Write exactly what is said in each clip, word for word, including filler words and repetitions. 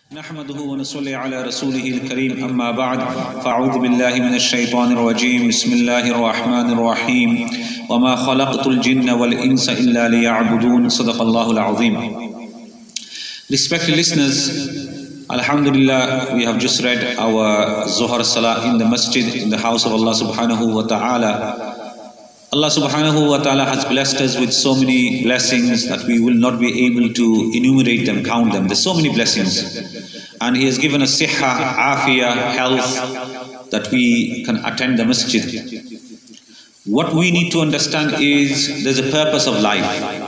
نحمده ونصلي على رسوله الكريم أما بعد فأعوذ بالله من الشيطان الرجيم بسم الله الرحمن الرحيم وما خلقت الجن والإنس إلا ليعبدون صدق الله العظيم. Respected listeners, Alhamdulillah, we have just read our Zuhar Salah in the Masjid in the house of Allah subhanahu wa ta'ala. Allah subhanahu wa ta'ala has blessed us with so many blessings that we will not be able to enumerate them, count them. There's so many blessings. And He has given us siha, afiyah, health, that we can attend the masjid. What we need to understand is there's a purpose of life.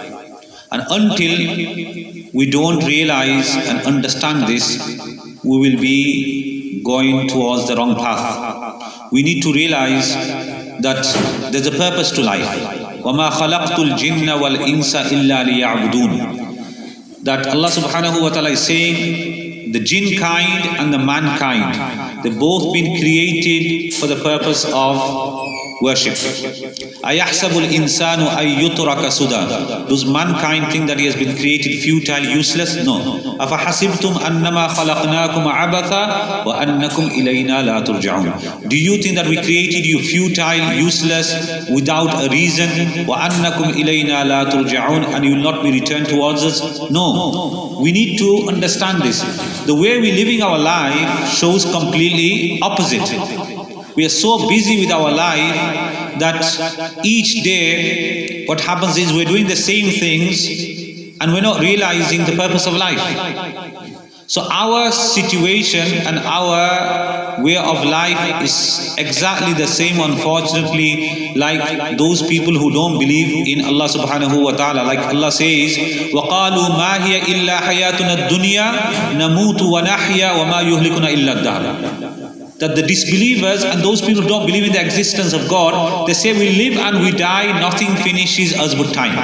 And until we don't realize and understand this, we will be going towards the wrong path. We need to realize that there's a purpose to life. وَمَا خَلَقْتُ الْجِنَّ وَالْإِنسَ إِلَّا لِيَعْبُدُونَ. That Allah subhanahu wa ta'ala is saying, the jinn kind and the mankind, they've both been created for the purpose of worship. أَيَحْسَبُ الْإِنسَانُ أَن يُتْرَكَ سُدًى. Does mankind think that he has been created futile, useless? No. أَفَحَسِبْتُمْ أَنَّمَا خَلَقْنَاكُمْ عَبَثًا وَأَنَّكُمْ إِلَيْنَا لَا تُرْجَعُونَ. Do you think that we created you futile, useless, without a reason? وَأَنَّكُمْ إِلَيْنَا لَا تُرْجَعُونَ. And you will not be returned towards us? No. We need to understand this. The way we're living our life shows completely opposite. We are so busy with our life that each day what happens is we're doing the same things and we're not realizing the purpose of life. So our situation and our way of life is exactly the same, unfortunately, like those people who don't believe in Allah subhanahu wa ta'ala. Like Allah says, وَقَالُوا مَا هِيَ إِلَّا حَيَاتُنَا الدُّنْيَا نَمُوتُ وَنَحْيَا وَمَا يُهْلِكُنَا إِلَّا الدَّهْرَ. That the disbelievers and those people who don't believe in the existence of God, they say we live and we die, nothing finishes us but time.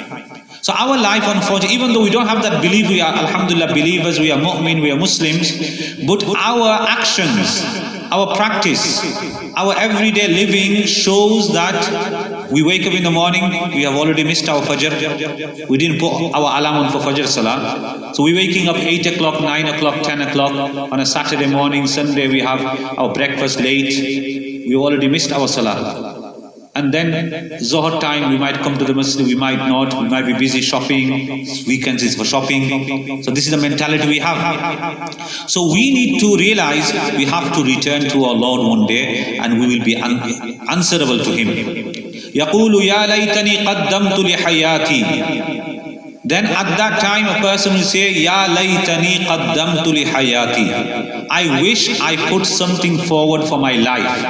So our life, unfortunately, even though we don't have that belief, we are alhamdulillah believers, we are mu'min, we are Muslims, but our actions, our practice, our everyday living shows that we wake up in the morning, we have already missed our fajr, we didn't put our alarm on for fajr salah. So we're waking up eight o'clock, nine o'clock, ten o'clock on a Saturday morning, Sunday we have our breakfast late, we already missed our salah. And then Zohar time, we might come to the masjid, we might not, we might be busy shopping, weekends is for shopping. So this is the mentality we have. So we need to realize we have to return to our Lord one day and we will be un answerable to Him. يَقُولُ يَا لَيْتَنِي قَدَّمْتُ لِحَيَاتِي. Then at that time a person will say, Ya laytani qaddamtu li hayati. I wish I put something forward for my life.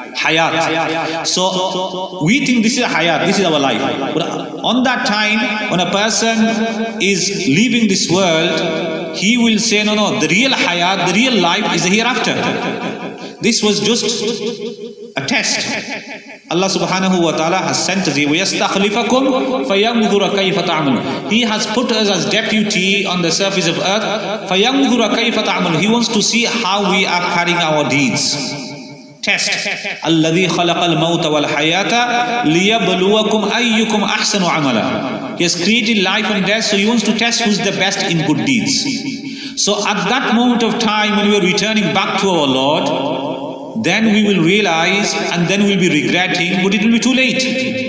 Hayat. So we think this is a hayat, this is our life. But on that time, when a person is leaving this world, he will say, no, no, the real hayat, the real life is the hereafter. This was just a test. Allah subhanahu wa ta'ala has sent us here. وَيَسْتَخْلِفَكُمْ فَيَنْظُرَ كَيْفَ تَعْمَلُونَ. He has put us as deputy on the surface of earth. فَيَنْظُرَ كَيْفَ تَعْمَلُونَ. He wants to see how we are carrying our deeds. Test. الَّذِي خَلَقَ الْمَوْتَ وَالْحَيَاةَ لِيَبْلُوَكُمْ أَيُّكُمْ أَحْسَنُ عَمَلًا. He has created life and death, so He wants to test who's the best in good deeds. So at that moment of time when we are returning back to our Lord, then we will realize and then we'll be regretting, but it will be too late.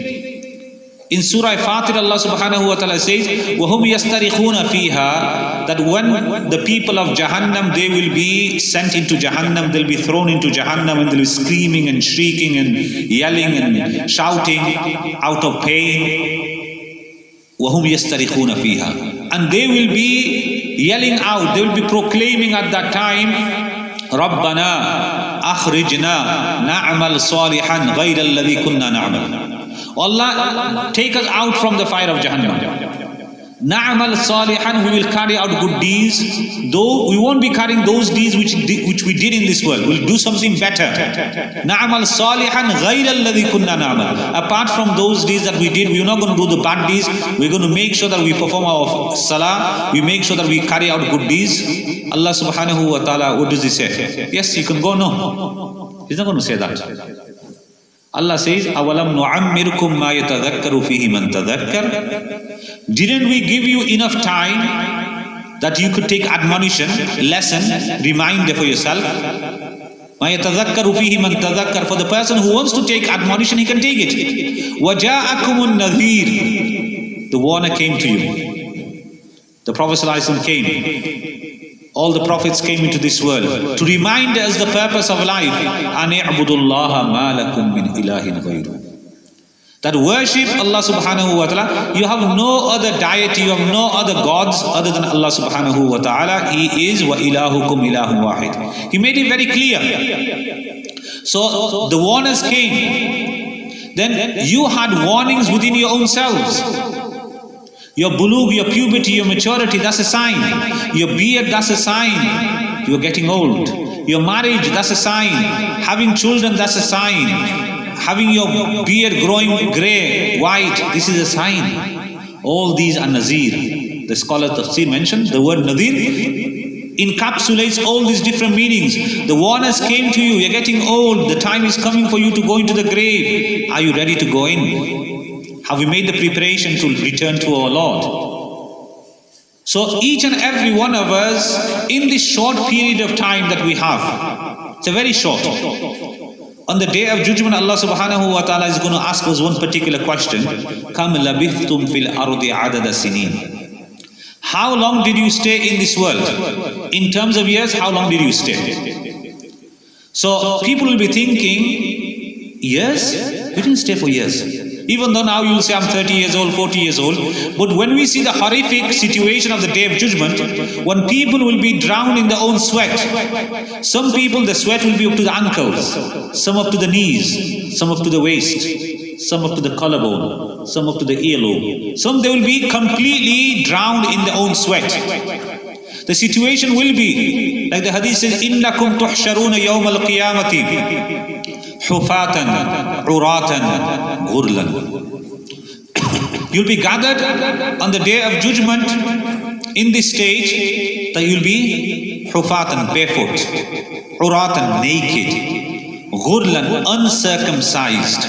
In Surah Fatir, Allah subhanahu wa ta'ala says, وَهُمْ يَسْتَرِخُونَ فِيهَا. That when the people of Jahannam, they will be sent into Jahannam, they'll be thrown into Jahannam and they'll be screaming and shrieking and yelling and shouting out of pain. وَهُمْ يَسْتَرِخُونَ فِيهَا. And they will be yelling out, they will be proclaiming at that time, رَبَّنَا أَخْرِجْنَا نَعْمَلْ صَالِحًا غَيْرَ الَّذِي كُنَّا نَعْمَلْ. Allah, take us out from the fire of Jahannam. Na'amal salihan, we will carry out good deeds, though we won't be carrying those deeds which, which we did in this world. We'll do something better. Na'amal salihan ghayra alladhi kunna na'mal. Apart from those deeds that we did, we're not going to do the bad deeds. We're going to make sure that we perform our salah, we make sure that we carry out good deeds. Allah subhanahu wa ta'ala, what does He say? Yes, you can go, no. He's not going to say that. Allah says, أَوَلَمْ نُعَمِّرْكُمْ مَا يَتَذَكَّرُ فِيهِ مَنْ تَذَكَّرُ. Didn't we give you enough time that you could take admonition, lesson, reminder for yourself. For the person who wants to take admonition, he can take it. وَجَاءَكُمُ النَّذِيرُ. The warner came to you. The Prophet ﷺ came. All the prophets came into this world to remind us the purpose of life. أَنِ اعْبُدُوا اللَّهَ مَا لَكُم مِّنْ إِلَٰهٍ غَيْرُهُ. That worship Allah subhanahu wa ta'ala, you have no other deity, you have no other gods other than Allah subhanahu wa ta'ala. He is wa ilahukum ilahum wahid. He made it very clear. So the warners came. Then you had warnings within your own selves. Your bulugh, your puberty, your maturity, that's a sign. Your beard, that's a sign. You're getting old. Your marriage, that's a sign. Having children, that's a sign. Having your beard growing grey, white, this is a sign. All these are nazir. The scholars of tafsir mentioned the word nazir encapsulates all these different meanings. The warners came to you, you're getting old, the time is coming for you to go into the grave. Are you ready to go in? Have we made the preparation to return to our Lord? So each and every one of us, in this short period of time that we have, it's a very short. On the day of judgment, Allah subhanahu wa ta'ala is going to ask us one particular question. Kam labithtum fil ardi adada sinin. How long did you stay in this world? In terms of years, how long did you stay? So people will be thinking, years? We didn't stay for years. Even though now you will say I'm thirty years old, forty years old. But when we see the horrific situation of the day of judgment, when people will be drowned in their own sweat. Some people, the sweat will be up to the ankles, some up to the knees, some up to the waist, some up to the collarbone, some up to the earlobe. Some they will be completely drowned in their own sweat. The situation will be, like the hadith says, إِنَّكُمْ تُحْشَرُونَ يَوْمَ الْقِيَامَةِ حُفَاةً عُرَاةً غُرْلًا. You'll be gathered on the day of judgment in this stage that you'll be hufatan, barefoot, uratan, naked, ghurlan, uncircumcised.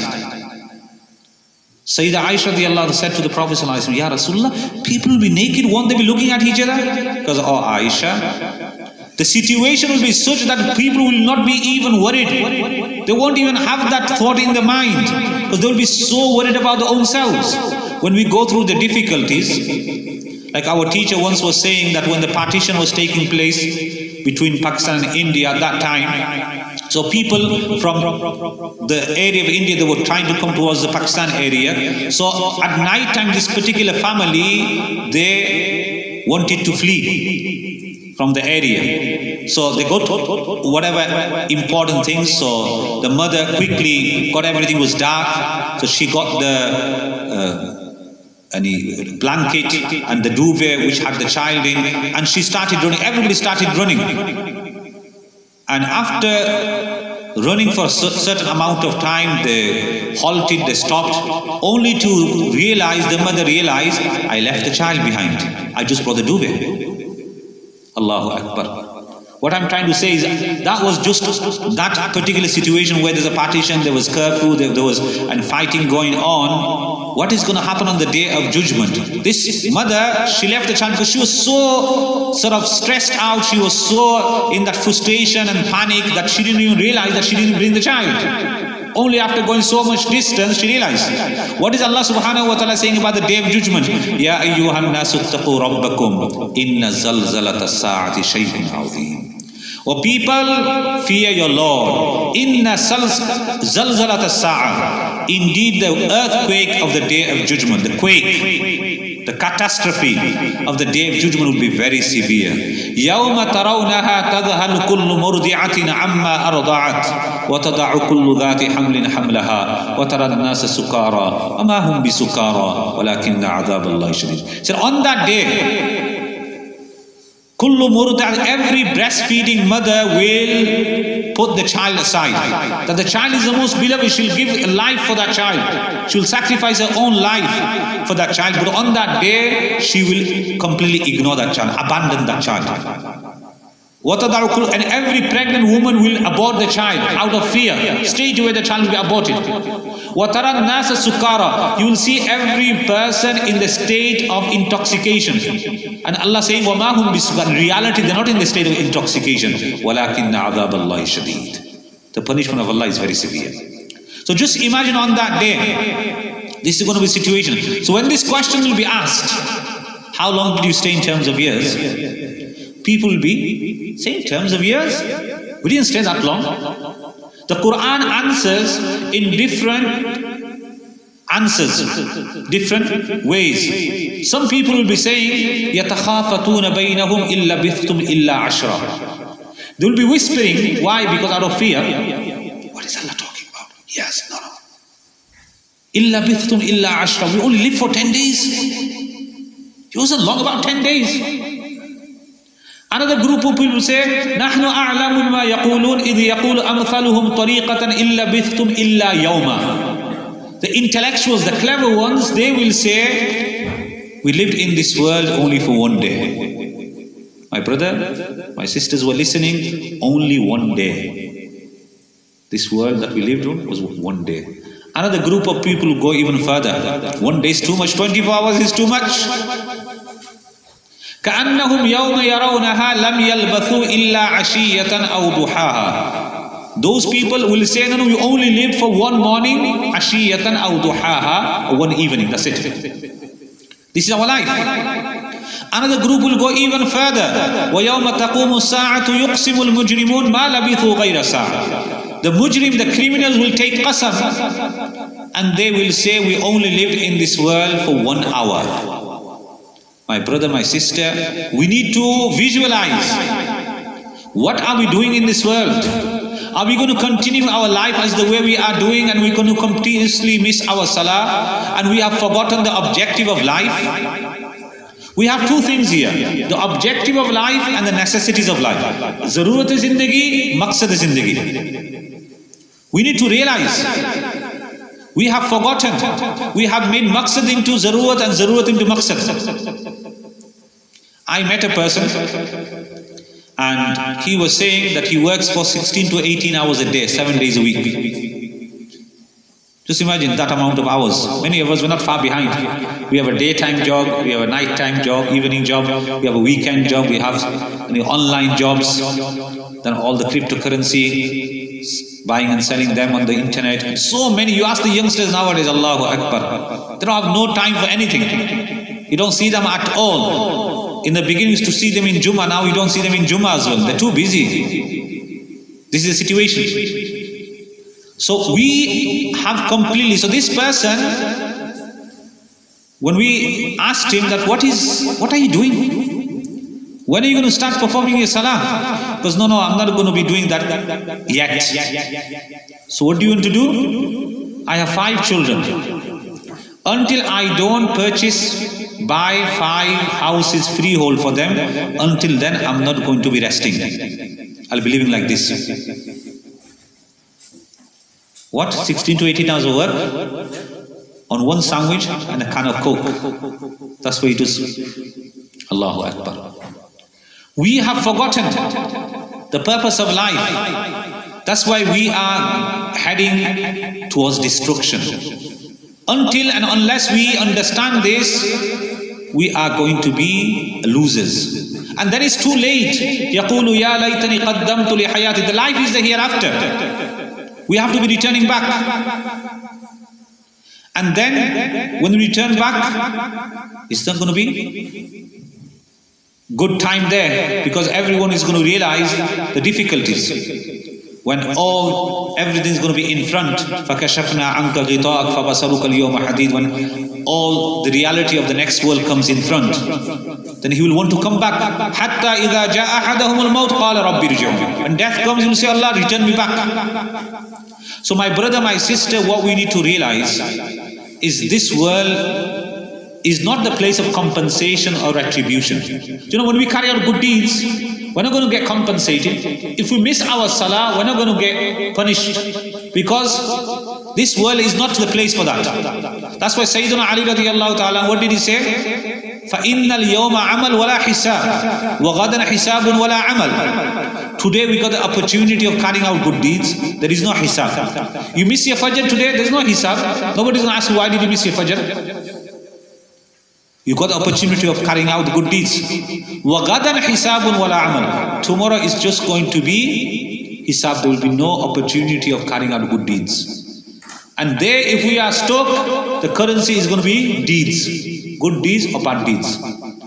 Sayyidah Aisha radiallahu anha said to the Prophet sallallahu alaihi wasallam, Ya Rasulullah, people will be naked, won't they be looking at each other? Because, oh Aisha, the situation will be such that people will not be even worried. They won't even have that thought in their mind, because they will be so worried about their own selves. When we go through the difficulties, like our teacher once was saying that when the partition was taking place between Pakistan and India at that time, so people from the area of India, they were trying to come towards the Pakistan area. So at night time, this particular family, they wanted to flee from the area. So they got whatever important things. So the mother quickly got, everything was dark. So she got the uh, any blanket and the duvet which had the child in, and she started running. Everybody started running. And after running for a certain amount of time, they halted, they stopped, only to realize, the mother realized, I left the child behind. I just brought the duvet. Allahu Akbar. What I'm trying to say is that was just that particular situation where there's a partition, there was curfew, there, there was and fighting going on. What is going to happen on the day of judgment? This mother, she left the child because she was so sort of stressed out, she was so in that frustration and panic that she didn't even realize that she didn't bring the child. Only after going so much distance, she realized. What is Allah subhanahu wa ta'ala saying about the day of judgment? Ya ayyuhan nasu ttaqu rabbakum inna zalzalata as-sa'ati shay'un 'azim. O people, fear your Lord. Inna zalzalata as-sa'a. Indeed, the earthquake of the day of judgment, the quake, the catastrophe of the day of judgment will be very severe. يَوْمَ تَرَوْنَهَا تَذْهَلُ كُلُّ مُرْضِعَةٍ عَمَّا أَرْضَعَتْ وَتَضَعُ كُلُّ ذَاتِ حَمْلٍ حَمْلَهَا وَتَرَى النَّاسَ سُكَارَى وَمَا هُمْ بِسُكَارَى وَلَكِنَّ عَذَابَ اللَّهِ شَدِيدٌ. So on that day, kullu murdi'at, every breastfeeding mother will put the child aside. That the child is the most beloved, she'll give a life for that child. She'll sacrifice her own life for that child. But on that day, she will completely ignore that child, abandon that child. And every pregnant woman will abort the child out of fear, straight away the child will be aborted. وَتَرَى النَّاسَ سُكَّارَى. You will see every person in the state of intoxication. And Allah saying, وَمَا هُمْ بِسُكَّارَى. In reality, they are not in the state of intoxication. وَلَكِنَّ عَذَابَ اللَّهِ شَدِيدٌ. The punishment of Allah is very severe. So just imagine on that day, this is going to be a situation. So when this question will be asked, how long did you stay in terms of years? People will be saying in terms of years. We didn't stay that long. The Quran answers in different answers, different ways. Some people will be saying, يَتَخَافَتُونَ بَيْنَهُمْ إِلَّا بِثْتُمْ إِلَّا عَشْرًا. They will be whispering. Why? Because out of fear. What is Allah talking about? Yes, no, no. إِلَّا بِثْتُمْ إِلَّا عَشْرًا. We only live for ten days. It wasn't long, about ten days. Another group of people say, نَحْنُ أَعْلَمُ مَا يَقُولُونَ إِذْ يَقُولُ أَمْثَلُهُمْ طَرِيقَةً إِلَّا بِثْتُمْ إِلَّا يَوْمًا. The intellectuals, the clever ones, they will say, we lived in this world only for one day. My brother, my sisters who are listening, only one day. This world that we lived on was one day. Another group of people go even further. One day is too much, twenty-four hours is too much. كَأَنَّهُمْ يَوْمَ يَرَوْنَهَا لَمْ يَلْبَثُوا إِلَّا عَشِيَّةً أَوْ ضُحَاهَا. Those people will say, no, no, you only live for one morning, عَشِيَّةً أَوْ ضُحَاهَا, or one evening, that's it. This is our life. Another group will go even further. وَيَوْمَ تَقُومُ السَّاعَةُ يُقْسِمُ الْمُجْرِمُونَ مَا لَبِثُوا غَيْرَ سَاعَةٍ. The mujrim, the criminals will take qasam and they will say, we only lived in this world for one hour. My brother, my sister, we need to visualize. What are we doing in this world? Are we going to continue our life as the way we are doing and we're going to continuously miss our salah and we have forgotten the objective of life? We have two things here, the objective of life and the necessities of life. Zarurat-e-zindagi, maqsad-e-zindagi. We need to realize, we have forgotten, we have made maqsad into zarurat and zarurat into maqsad. I met a person and he was saying that he works for sixteen to eighteen hours a day, seven days a week. Just imagine that amount of hours. Many of us were not far behind. We have a daytime job, we have a nighttime job, evening job, we have a weekend job, we have you know, online jobs, then all the cryptocurrency, buying and selling them on the internet. So many, you ask the youngsters nowadays, Allahu Akbar, they don't have no time for anything. You don't see them at all. In the beginning you used to see them in Jummah, now you don't see them in Jummah as well. They're too busy. This is the situation. So we have completely, so this person, when we asked him that what is, what are you doing? When are you going to start performing your salah? Because no, no, I'm not going to be doing that yet. So what do you want to do? I have five children. Until I don't purchase, buy five houses freehold for them, until then I'm not going to be resting. I'll be living like this. What? sixteen to eighteen hours of work on one sandwich and a can of Coke. That's what it is. Allahu Akbar. We have forgotten the purpose of life. That's why we are heading towards destruction. Until and unless we understand this, we are going to be losers. And then it's too late. يَقُولُ يَا لَيْتَنِي قَدَّمْتُ لِحَيَاتِ. The life is the hereafter. We have to be returning back. And then, when we return back, it's not going to be good time there, because everyone is going to realize the difficulties. When all, everything is going to be in front. فَكَشَفْنَا عَنْكَ غِطَاءَكَ فَبَصَرُكَ الْيَوْمَ حَدِيدٌ. When all the reality of the next world comes in front, then he will want to come back. حَتَّى إِذَا جَاءَ أَحَدَهُمُ الْمَوْتُ قَالَ رَبِّ ارْجِعُونِ. When death comes, he will say, Allah, return me back. So my brother, my sister, what we need to realize is this world is not the place of compensation or retribution. You know, when we carry out good deeds, we're not going to get compensated. If we miss our salah, we're not going to get punished, because this world is not the place for that. That's why Sayyidina Ali radiallahu ta'ala, what did he say? فَإِنَّ الْيَوْمَ عَمَلْ وَلَا حِسَابٌ وَغَدًا حِسَابٌ وَلَا عَمَلٌ. Today we got the opportunity of carrying out good deeds. There is no hisab. You miss your fajr today, there is no hisab. Nobody's going to ask you, why did you miss your fajr? You got the opportunity of carrying out good deeds. وَغَدًا حِسَابٌ وَلَا عَمَلٌ. Tomorrow is just going to be hisab. There will be no opportunity of carrying out good deeds. And there, if we are stuck, the currency is going to be deeds. Good deeds or bad deeds.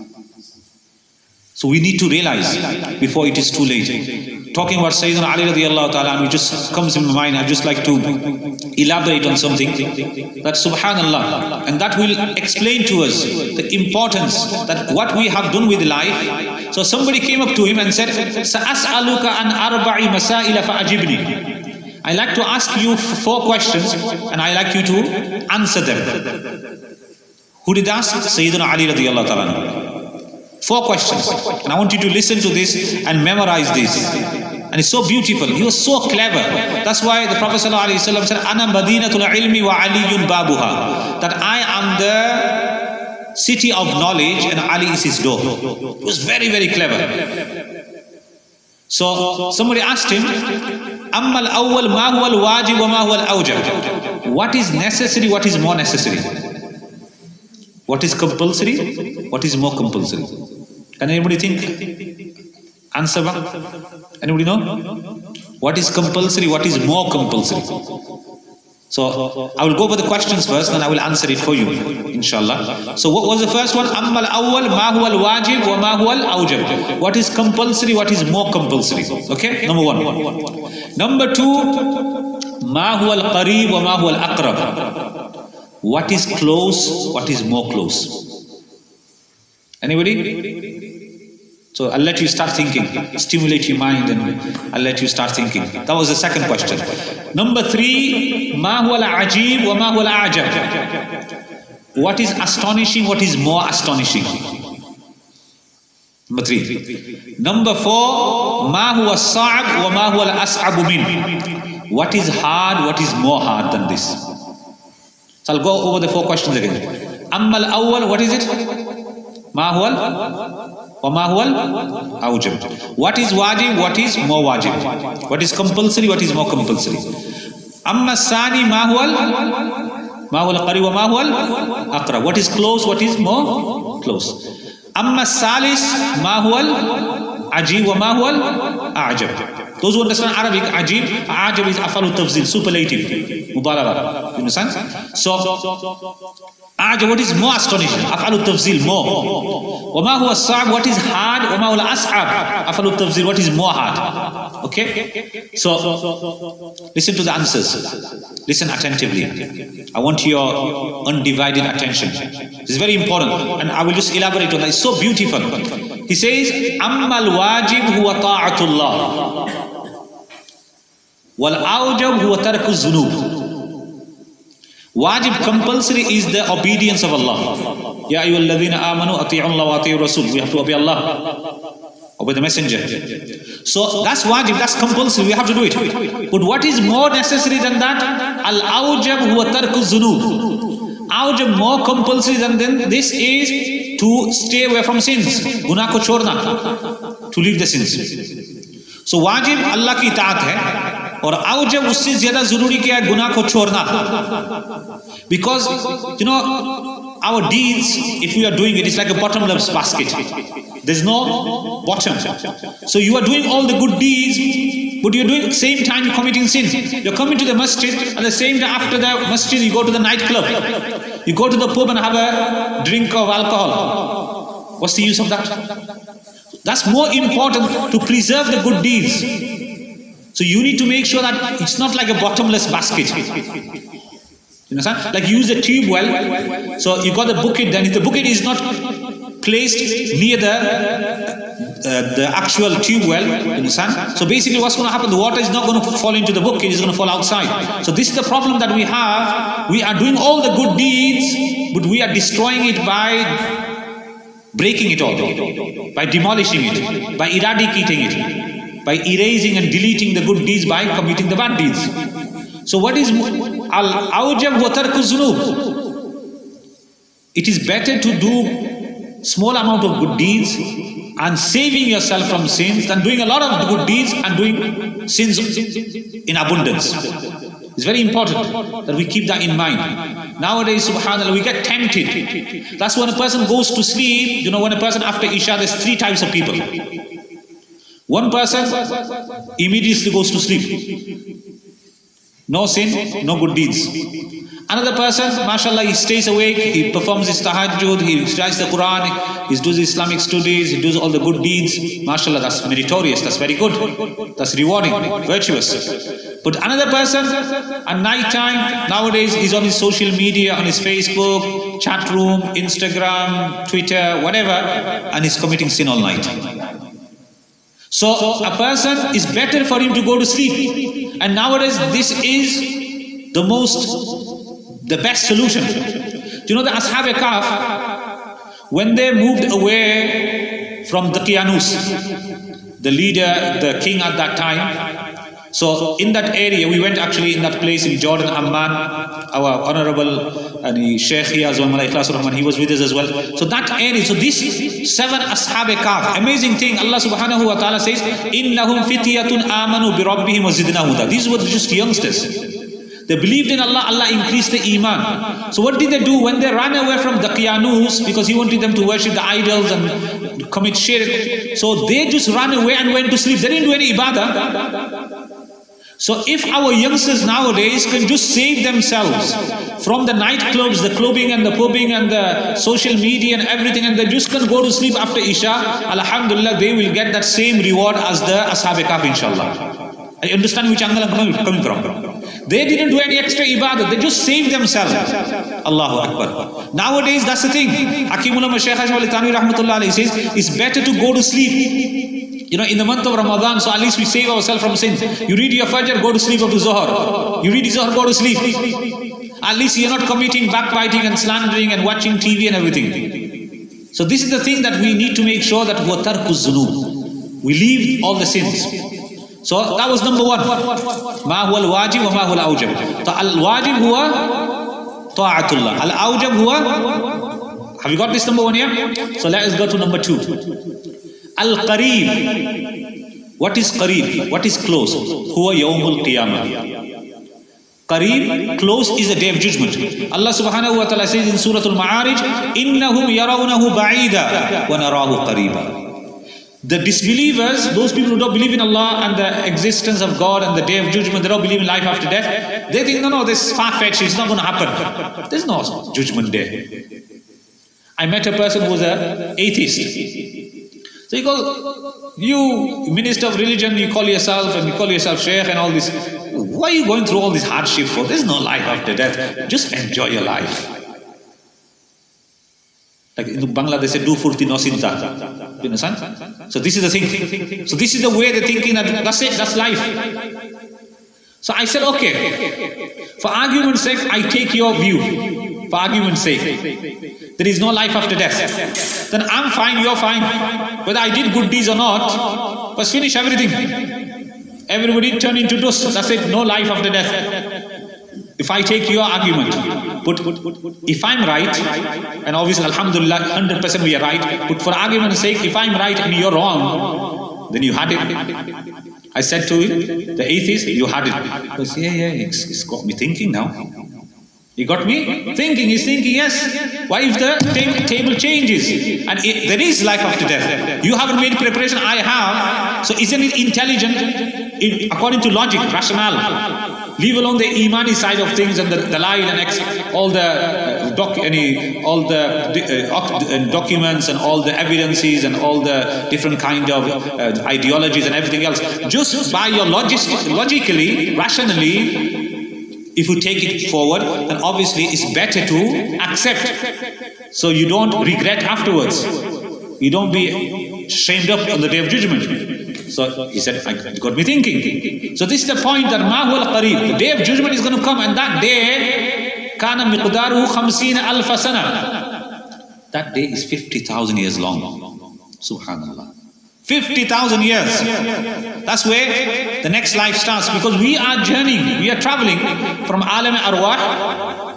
So we need to realize before it is too late. Talking about Sayyidina Ali radiallahu ta'ala, it just comes in my mind. I just like to elaborate on something. That subhanallah, and that will explain to us the importance that what we have done with life. So somebody came up to him and said, سَأَسْأَلُكَ عَنْ أَرْبَعِ مَسَائِلَ فَأَجِبْنِي. I like to ask you four questions and I like you to answer them. Who did ask? Sayyidina Ali radiallahu ta'ala. Four questions. And I want you to listen to this and memorize this. And it's so beautiful. He was so clever. That's why the Prophet sallallahu alaihi wasallam said, Ana madinatul ilmi wa aliyun babuha. That I am the city of knowledge and Ali is his door. He was very, very clever. So somebody asked him, Amma al-awwal ma huwa al-wajib wa ma huwa al-awjab. What is necessary, what is more necessary? What is compulsory, what is more compulsory? Can anybody think? Answer back. Anybody know? What is compulsory, what is more compulsory? So I will go over the questions first, then I will answer it for you, inshallah. So what was the first one? Amma al-awwal ma huwa al-wajib wa ma huwa al-awjab. What is compulsory, what is more compulsory? Okay, number one. Number two, ma huwa al-qareeb wa ma huwa al-aqrab. What is close, what is more close? Anybody? So I'll let you start thinking, stimulate your mind and I'll let you start thinking. That was the second question. Number three, ma huwa al-ajib wa ma huwa al-ajab. What is astonishing, what is more astonishing? Number three. Number four, ma huwa as-sa'b wa ma huwa al-as'ab min. What is hard, what is more hard than this? So I'll go over the four questions again. Amma al-awwal, what is it? Ma huwa wa ma huwa al-awjab. What is wajib, what is more wajib? What is compulsory, what is more compulsory? Amma sani ma huwa ma huwa al-qareeb wa ma huwa al-aqrab. What is close, what is more close? Amma salis ma huwa al-ajib wa ma huwa al-a'jab. Those who understand Arabic, ajib, ajab is afalu tafzil, superlative, mubalagha. You understand? So, ajab, what is more astonishing? Afalu tafzil, more. Wa ma huwa as-sa'b, what is hard? Wa ma huwa al-as'ab, afalu tafzil, what is more hard? Okay? So, listen to the answers. Listen attentively. I want your undivided attention. This is very important, and I will just elaborate on that. It's so beautiful. He says, Amma al-wajib huwa ta'atullah. Wal-awjab huwa tarku zunub. Wajib, compulsory, is the obedience of Allah. Ya ayyuhal ladhina amanu ati'u Allah wa ati'u Rasul. We have to obey Allah, obey the messenger. So that's wajib, that's compulsory, we have to do it. But what is more necessary than that? Al-awjab huwa tarku zunub. Awjab, more compulsory than this, is to stay away from sins. Guna ko chorna, to leave the sins. So wajib Allah ki itaat hai. और आउजब उससे ज्यादा जरूरी क्या है? गुनाह को छोड़ना. Because you know our deeds, if we are doing it, it's like a bottomless basket. There's no bottom. So you are doing all the good deeds, but you're doing at the same time you're committing sin. You're coming to the masjid, at the same time after the masjid you go to the nightclub, you go to the pub and have a drink of alcohol. What's the use of that? That's more important, to preserve the good deeds. So you need to make sure that it's not like a bottomless basket. You understand? Like you use a tube well, so you got the bucket, then if the bucket is not placed near the uh, the actual tube well, you understand? So basically what's going to happen, the water is not going to fall into the bucket, it's going to fall outside. So this is the problem that we have. We are doing all the good deeds, but we are destroying it by breaking it all, by demolishing it, by eradicating it, by erasing and deleting the good deeds, by committing the bad deeds. So what is al-awjab wa tarku zunub? It is better to do small amount of good deeds and saving yourself from sins than doing a lot of good deeds and doing sins in abundance. It's very important that we keep that in mind. Nowadays, subhanAllah, we get tempted. That's when a person goes to sleep. You know, when a person after Isha, there's three types of people. One person immediately goes to sleep. No sin, no good deeds. Another person, mashallah, he stays awake, he performs his tahajjud, he recites the Quran, he does Islamic studies, he does all the good deeds. Mashallah, that's meritorious, that's very good. That's rewarding, virtuous. But another person, at night time, nowadays he's on his social media, on his Facebook, chat room, Instagram, Twitter, whatever, and he's committing sin all night. So a person is better for him to go to sleep. And nowadays this is the most, the best solution. Do you know the Ashab Kahf, when they moved away from the Qiyanus, the leader, the king at that time, so in that area, we went actually in that place in Jordan, Amman, our honorable and Sheikh here as well, he was with us as well. So that area, so this seven Ashab Kahf, amazing thing, Allah subhanahu wa ta'ala says, إِنَّهُمْ فِتِيَةٌ آمَنُوا بِرَبِّهِمْ وَزِدْنَاهُمْ هُدًى. These were just youngsters. They believed in Allah, Allah increased the iman. So what did they do when they ran away from the Qiyanus, because he wanted them to worship the idols and commit shirk? So they just ran away and went to sleep. They didn't do any ibadah. So if our youngsters nowadays can just save themselves from the nightclubs, the clubbing and the pubbing and the social media and everything, and they just can go to sleep after Isha, alhamdulillah, they will get that same reward as the Ashab Kahf, inshallah. I understand which angle I'm coming from. They didn't do any extra ibadah, they just saved themselves. Allahu Akbar. Nowadays, that's the thing. Hakimullah Shaykh Ashwali Tanwi Rahmatullah alayhi says, it's better to go to sleep. You know, in the month of Ramadan, so at least we save ourselves from sins. You read your Fajr, go to sleep up to Zohar. You read Zohar, go to sleep. At least you're not committing backbiting and slandering and watching T V and everything. So this is the thing that we need to make sure that huwa tarkuz zunub. We leave all the sins. So that was number one. Ma huwa al-wajib wa ma huwa al-awjab. So al-wajib huwa ta'atullah. Al-awjab huwa. Have you got this number one here? So let us go to number two. Al-Qareeb. What is Qareeb? What is close? Huwa yawmul qiyamah. Qareeb, close, is the day of judgment. Allah subhanahu wa ta'ala says in Surah Al-Ma'arij, Innahum yarawnahu ba'ida wa narahu qareeba. The disbelievers, those people who don't believe in Allah and the existence of God and the day of judgment, they don't believe in life after death, they think, no, no, this is far-fetched, it's not going to happen. There's no judgment day. I met a person who was an atheist. So you call, you minister of religion, you call yourself and you call yourself sheikh and all this. Why are you going through all this hardship for? There's no life after death. Just enjoy your life. Like in Bangla, they say, do furti no sinta. You understand? So this is the thing. So this is the way they're thinking that that's it, that's life. So I said, okay, for argument's sake, I take your view. For argument's sake, there is no life after death. Then I'm fine, you're fine. Whether I did good deeds or not, let's finish everything. Everybody turn into dust. That's it, no life after death. If I take your argument, but if I'm right, and obviously, alhamdulillah, one hundred percent we are right, but for argument's sake, if I'm right and you're wrong, then you had it. I said to him, the atheist, you had it. He goes, yeah, yeah, it's, it's got me thinking now. He got me thinking, he's thinking, yes. Why if the table changes? And it, there is life after death. You haven't made preparation, I have. So isn't it intelligent, in, according to logic, rationale? Leave alone the imani side of things and the dalail and ex, all the uh, doc, any, all the uh, documents and all the evidences and all the different kind of uh, ideologies and everything else. Just by your logic, logically, rationally, if you take it forward, then obviously it's better to accept. So you don't regret afterwards. You don't be shamed up on the day of judgment. So he said, it got me thinking. So this is the point that ma huwa al-qareeb. The day of judgment is going to come, and that day, kana miqdaruhu khamsina alfa sana. That day is fifty thousand years long. Subhanallah. fifty thousand years. That's where the next life starts, because we are journeying, we are traveling from alam arwah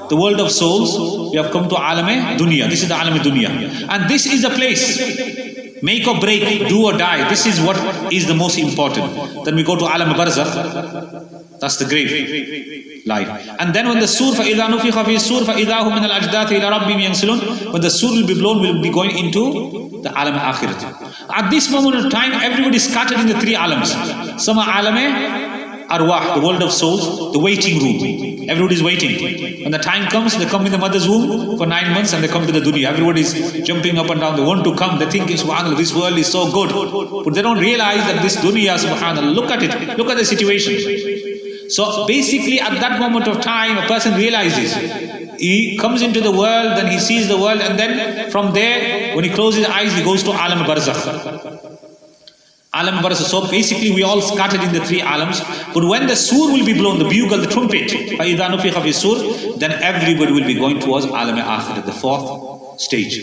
the world of souls, we have come to Alam-e-Dunya. This is the Alam-e-Dunya. And this is the place. Make or break, do or die. This is what is the most important. Then we go to Alam-e-Barzakh. That's the grave life. And then when the sur فَإِذَا نُفِخَ فِي السُّورِ فَإِذَا هُمْ مِنَ الْأَجْدَاثِ إِلَى رَبِّهِمْ يَنْسِلُونَ. When the sur will be blown, we'll be going into the Alam-e-Akhirat. At this moment of time, everybody is scattered in the three alams. Some are Alam-e-Arwah, the world of souls, the waiting room. Everybody is waiting. When the time comes, they come in the mother's womb for nine months and they come to the dunya. Everybody is jumping up and down. They want to come. They think, subhanAllah, this world is so good. But they don't realize that this dunya, subhanAllah, look at it. Look at the situation. So basically at that moment of time, a person realizes. He comes into the world, then he sees the world, and then from there, when he closes his eyes, he goes to Alam-e-Barzakh. Alam-e-Barzakh. So basically we all scattered in the three alams. But when the sur will be blown, the bugle, the trumpet, فَإِذَا نُفِخَ فِي السُّورِ, then everybody will be going towards Alam-e-Akhirat, the fourth stage.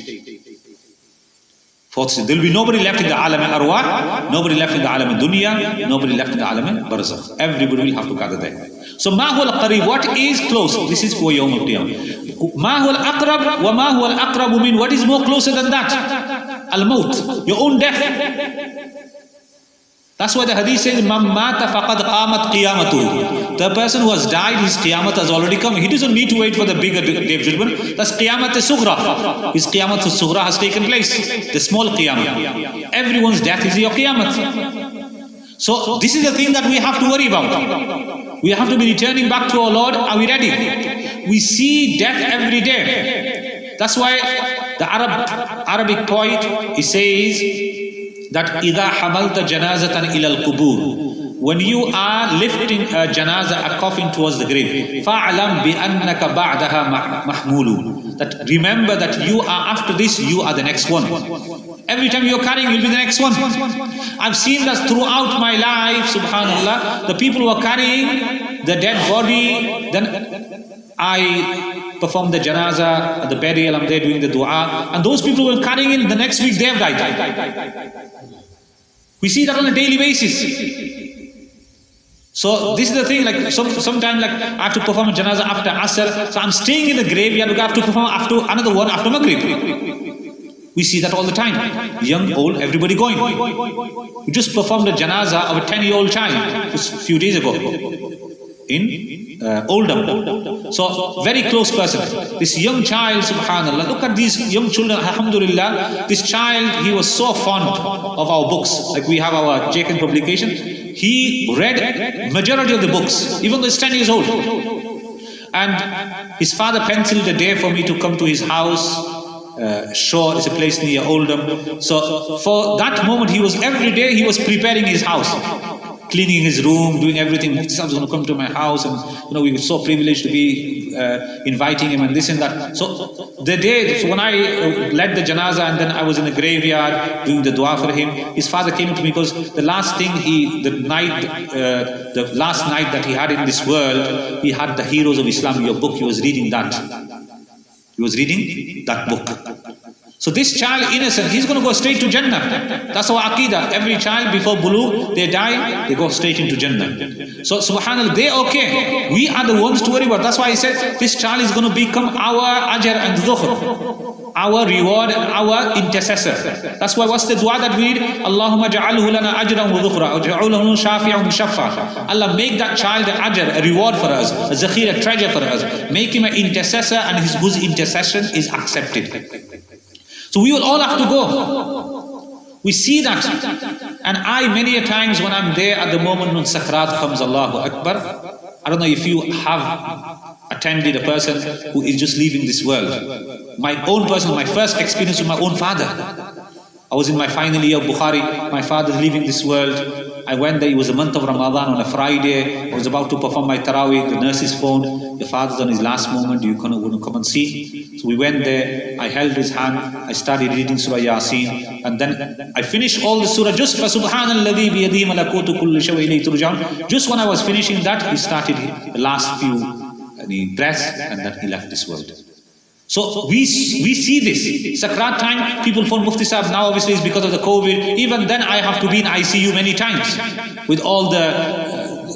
Fourth stage. There will be nobody left in the Alam-e-Arwah, nobody left in the Alam-e-Dunya, nobody left in the Alam-e-Barzakh. Everybody will have to gather there. So ma huwa al-qarib, what is close? This is for Yawm al-Qiyamah. Ma huwa al-aqrab wa ma huwa al-aqrab mean, what is more closer than that? Al-maut, your own death. That's why the hadith says, "Man mata faqad qamat qiyamatuhu." The person who has died, his qiyamat has already come. He doesn't need to wait for the bigger day of judgment. That's qiyamat al-sughra. His qiyamat al-sughra has taken place. The small qiyamat. Everyone's death is your qiyamat. So this is the thing that we have to worry about. We have to be returning back to our Lord. Are we ready? We see death every day. That's why the Arab Arabic poet, he says that إِذَا حَمَلْتَ جَنَازَةً إِلَى الْقُبُورِ, when you are lifting a janazah, a coffin towards the grave, فَعْلَمْ بِأَنَّكَ بَعْدَهَا مَحْمُولُ, that remember that you are, after this, you are the next one. Every time you're carrying, you'll be the next one. I've seen that throughout my life, subhanAllah, the people who are carrying the dead body, then I perform the janazah, the burial, I'm there doing the dua, and those people who are carrying in, the next week they have died. We see that on a daily basis. So this is the thing, like some, sometimes like I have to perform a janazah after Asr, so I'm staying in the graveyard, I have to perform after another one after Maghrib. We see that all the time. Young, old, everybody going. We just performed a janazah of a ten-year-old child just a few days ago in uh, Oldham. So very close person. This young child, subhanallah, look at these young children, alhamdulillah. This child, he was so fond of our books. Like we have our J K N publication. He read majority of the books, even though he's ten years old. And his father penciled a day for me to come to his house. Uh, Shore is a place near Oldham. So for that moment, he was every day he was preparing his house, cleaning his room, doing everything. Mufti Saiful was going to come to my house, and you know we were so privileged to be uh, inviting him and this and that. So the day, so when I uh, led the janazah and then I was in the graveyard doing the dua for him, his father came to me because the last thing he, the night, uh, the last night that he had in this world, he had the Heroes of Islam, your book. He was reading that. He was reading that book. So this child, innocent, he's going to go straight to Jannah. That's our Aqidah. Every child before Bulugh, they die, they go straight into Jannah. So subhanAllah, they're okay. We are the ones to worry about. That's why I said, this child is going to become our ajr and dhuhr, our reward and our intercessor. That's why what's the dua that we read? Allahumma ja'alhu lana ajran wa dhukhra, ja'alhu shafi'an mushaffa. Allah, make that child an ajr, a reward for us, a zakhir, a treasure for us. Make him an intercessor, and his whose intercession is accepted. So we will all have to go. We see that. And I, many a times when I'm there at the moment when Sakrat comes, Allahu Akbar, I don't know if you have attended a person who is just leaving this world. My own person, my first experience with my own father. I was in my final year of Bukhari, my father is leaving this world. I went there, it was the month of Ramadan on a Friday. I was about to perform my Taraweeh, the nurses phoned, your father's on his last moment, you want to come and see? So we went there, I held his hand, I started reading Surah Yasin, and then I finished all the Surah just for Subhanalladhi biyadihi malakutu kulli shay'in ilayhi turja'un. Just when I was finishing that, he started the last few and he breaths, and then he left this world. So we, we see this. Sakrat time, people phone Mufti Saiful. Now obviously it's because of the COVID. Even then I have to be in I C U many times with all the, uh,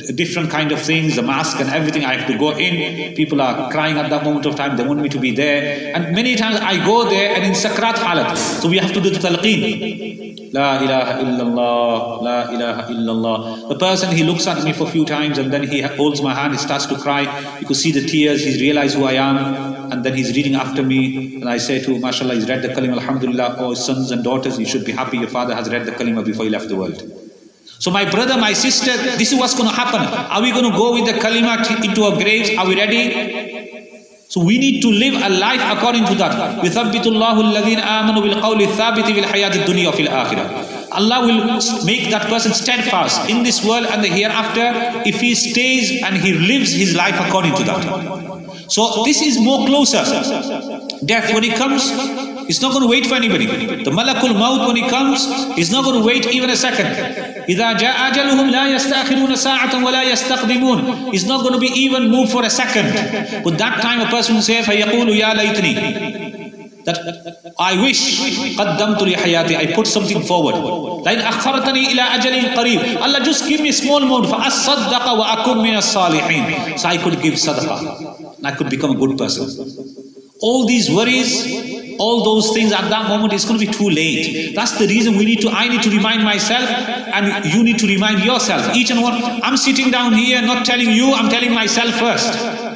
different kind of things, the mask and everything. I have to go in. People are crying at that moment of time. They want me to be there. And many times I go there and in sakrat halat. So we have to do the talqeen. La ilaha illallah, la ilaha illallah. The person, he looks at me for a few times and then he holds my hand, he starts to cry. You could see the tears, he's realized who I am. And then he's reading after me. And I say to him, mashallah, he's read the kalima, alhamdulillah. Oh, sons and daughters, you should be happy your father has read the kalima before he left the world. So my brother, my sister, this is what's going to happen. Are we going to go with the kalima into our graves? Are we ready? So we need to live a life according to that. يُثَبِّتُ اللَّهُ الَّذِينَ آمَنُوا بِالْقَوْلِ الثَّابِتِ فِي الْحَيَاةِ الدُّنْيَا وَفِي الْآخِرَةِ. Allah will make that person steadfast in this world and the hereafter if he stays and he lives his life according to that. So this is more closer. Death, when it comes, it's not going to wait for anybody. The Malakul Maut, when it comes, is not going to wait even a second. إِذَا جَاءَ أَجَلُهُمْ لَا يَسْتَأْخِرُونَ سَاعَةً وَلَا يَسْتَقْدِمُونَ. It's not going to be even moved for a second. But that time a person will say, فَيَقُولُ يَا لَيْتْنِي, that I wish قَدَّمْتُ لِحَيَاتِي, I put something forward. لَإِنْ أَخَّرْتَنِي إِلَىٰ أَجَلٍ قَرِيبٍ. Allah, just give me a small amount. فَأَصَّدَّقَ وَأَكُنْ مِنَ الصَّالِحِينَ. So I could give sadaqah. I could become a good person. All these worries, all those things at that moment, it's going to be too late. That's the reason we need to, I need to remind myself and you need to remind yourself. Each and one, I'm sitting down here not telling you, I'm telling myself first.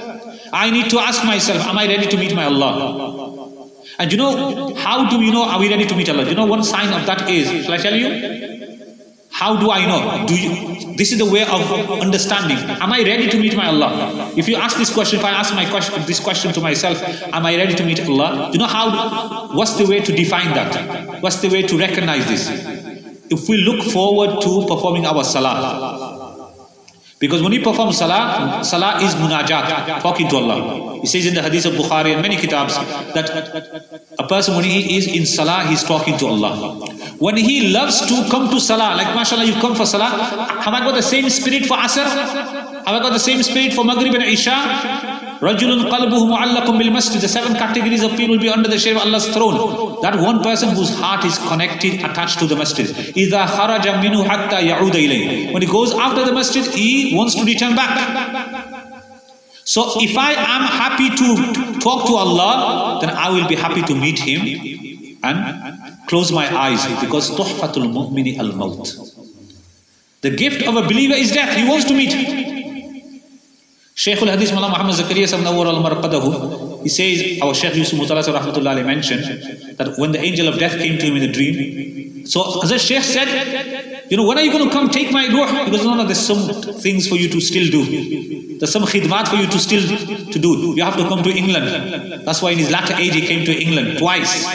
I need to ask myself, am I ready to meet my Allah? And you know, how do we know, are we ready to meet Allah? You know, one sign of that is, shall I tell you? How do I know? Do you, this is the way of understanding. Am I ready to meet my Allah? If you ask this question, if I ask my question, this question to myself, am I ready to meet Allah? You know how, what's the way to define that? What's the way to recognize this? If we look forward to performing our salah. Because when we perform salah, salah is munajat, talking to Allah. He says in the hadith of Bukhari and many kitabs that a person, when he is in salah, he's talking to Allah. When he loves to come to salah, like mashallah, you've come for salah, have I got the same spirit for asr? Have I got the same spirit for maghrib and isha? Rajulun qalbuhu mu'allaqun bil masjid. The seven categories of people will be under the shade of Allah's throne. That one person whose heart is connected, attached to the masjid. إِذَا خَرَجَ مِنْهُ حَتَّى يَعُودَ إِلَيْهِ. When he goes after the masjid, he wants to return back. So if I am happy to talk to Allah, then I will be happy to meet Him and close my eyes, because tuhfatul mu'mini al-maut. The gift of a believer is death. He wants to meet. Shaykh al-Hadith Mullah Muhammad Zakaria Sabnawar al-Marqadahu, he says, our Shaykh Yusuf Mutala Rahmatullah mentioned that when the angel of death came to him in a dream, so as the Shaykh said, you know, when are you going to come take my ruh? He goes, no, no, there's some things for you to still do. There's some khidmat for you to still to do. You have to come to England. That's why in his latter age he came to England twice.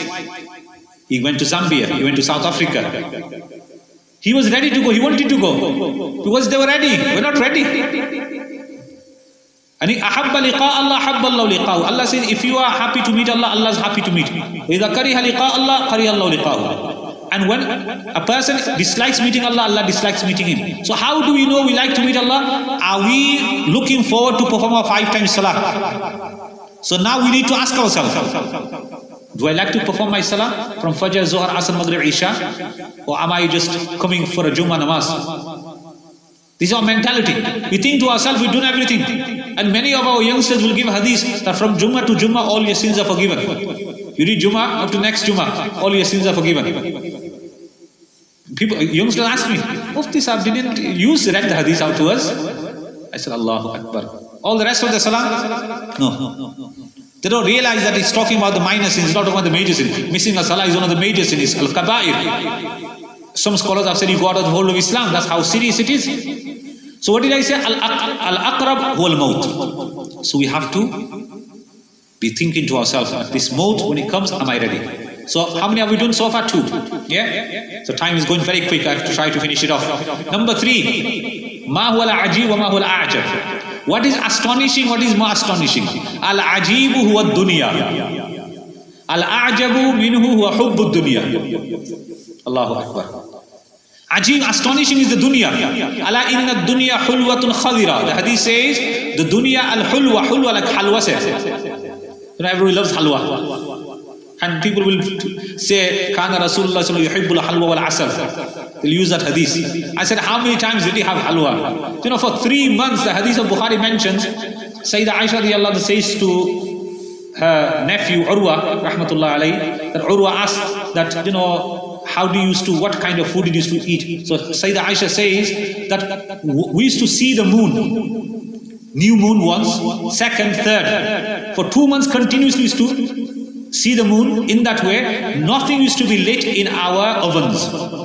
He went to Zambia, he went to South Africa. He was ready to go, he wanted to go. Because they were ready, we're not ready. And ahabba liqa Allah, habba Allah liqa'u. Allah says, if you are happy to meet Allah, Allah is happy to meet you. وَإِذَا كَرِهَ لِقَاءَ اللَّهِ كَرِهَ اللَّهُ لِقَاءُهُ. And when a person dislikes meeting Allah, Allah dislikes meeting him. So how do we know we like to meet Allah? Are we looking forward to perform our five times salah? So now we need to ask ourselves, do I like to perform my salah from Fajr, Zuhr, Asr, Maghrib, Isha? Or am I just coming for a Jummah namaz? This is our mentality. We think to ourselves, we're doing everything. And many of our youngsters will give hadith that from Jummah to Jummah, all your sins are forgiven. You read Jummah up to next Jummah, all your sins are forgiven. People, youngsters ask me, Mufti Saif, didn't you read the hadith out to us? I said, Allahu Akbar. All the rest of the salah? No. They don't realize that it's talking about the minor sins, it's not talking about the major sins. Missing a salah is one of the major sins, al-kaba'ir. Some scholars have said you go out of the whole of Islam. That's how serious it is. So what did I say? Al-aqrab huwa al-maut. So we have to be thinking to ourselves, this maut, when it comes, am I ready? So how many have we done so far? Two. Yeah? So time is going very quick. I have to try to finish it off. Number three. Ma huwa al-ajib wa ma huwa al-a'jab. What is astonishing? What is more astonishing? Al-ajibu huwa ad-dunya. Al-a'jabu minhu huwa hubbu ad-dunya. Allahu Akbar. Ajib, astonishing is the dunya. Ala inna dunya hulwatun khadira. The hadith says, the dunya al-hulwa, hulwa like halwa says. You know, everybody loves halwa. And people will say, Kana Rasulullah sallallahu yuhibbul halwa wal asal. They'll use that hadith. I said, how many times did he have halwa? You know, for three months, the hadith of Bukhari mentions, Sayyidah Aisha radiallahu anha says to her nephew Urwa, rahmatullah alayhi, that Urwa asked that, you know, how do you used to, what kind of food did you used to eat? So Sayyidah Aisha says that we used to see the moon, new moon once, second, third. For two months continuously used to see the moon in that way. Nothing used to be lit in our ovens.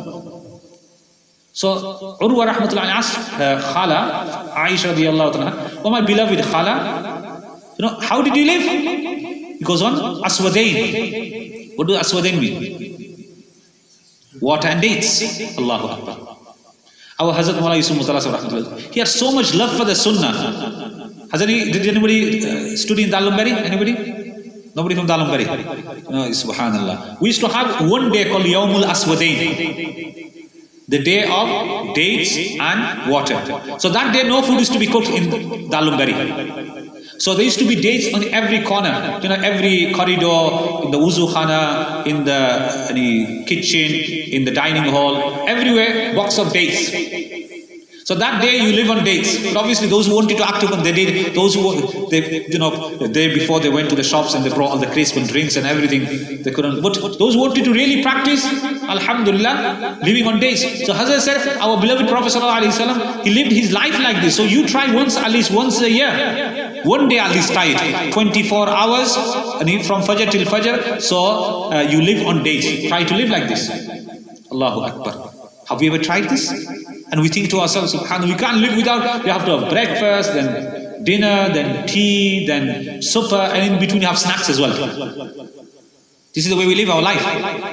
So Urwa rahmatullah asked her Khala, Aisha radiallahu anha, oh my beloved Khala, you know, how did you live? He goes on, Aswadain. What do Aswadain mean? Water and dates. Allahu Akbar. Our Hazrat Mawla Yusuf Mutala, he has so much love for the Sunnah. Has any, did anybody uh, study in Dalumbari? Anybody? Nobody from Dalumbari? No, subhanallah. We used to have one day called Yawmul Aswadain. The day of dates and water. So that day no food used to be cooked in Dalumbari. So there used to be dates on every corner, you know, every corridor, in the wuzu khana, in the any kitchen, in the dining hall, everywhere box of dates. So that day you live on dates. But obviously those who wanted to act upon, they did. Those who, they, you know, the day before they went to the shops and they brought all the crisp and drinks and everything. They couldn't. But those who wanted to really practice, alhamdulillah, living on dates. So Hazrat said, our beloved Prophet sallallahu alaihi wasallam, he lived his life like this. So you try once, at least once a year. One day at least try it. twenty-four hours and from Fajr till Fajr. So uh, you live on dates. Try to live like this. Allahu Akbar. Have we ever tried this? And we think to ourselves, subhanAllah, we can't live without, we have to have breakfast, then dinner, then tea, then supper, and in between you have snacks as well. This is the way we live our life.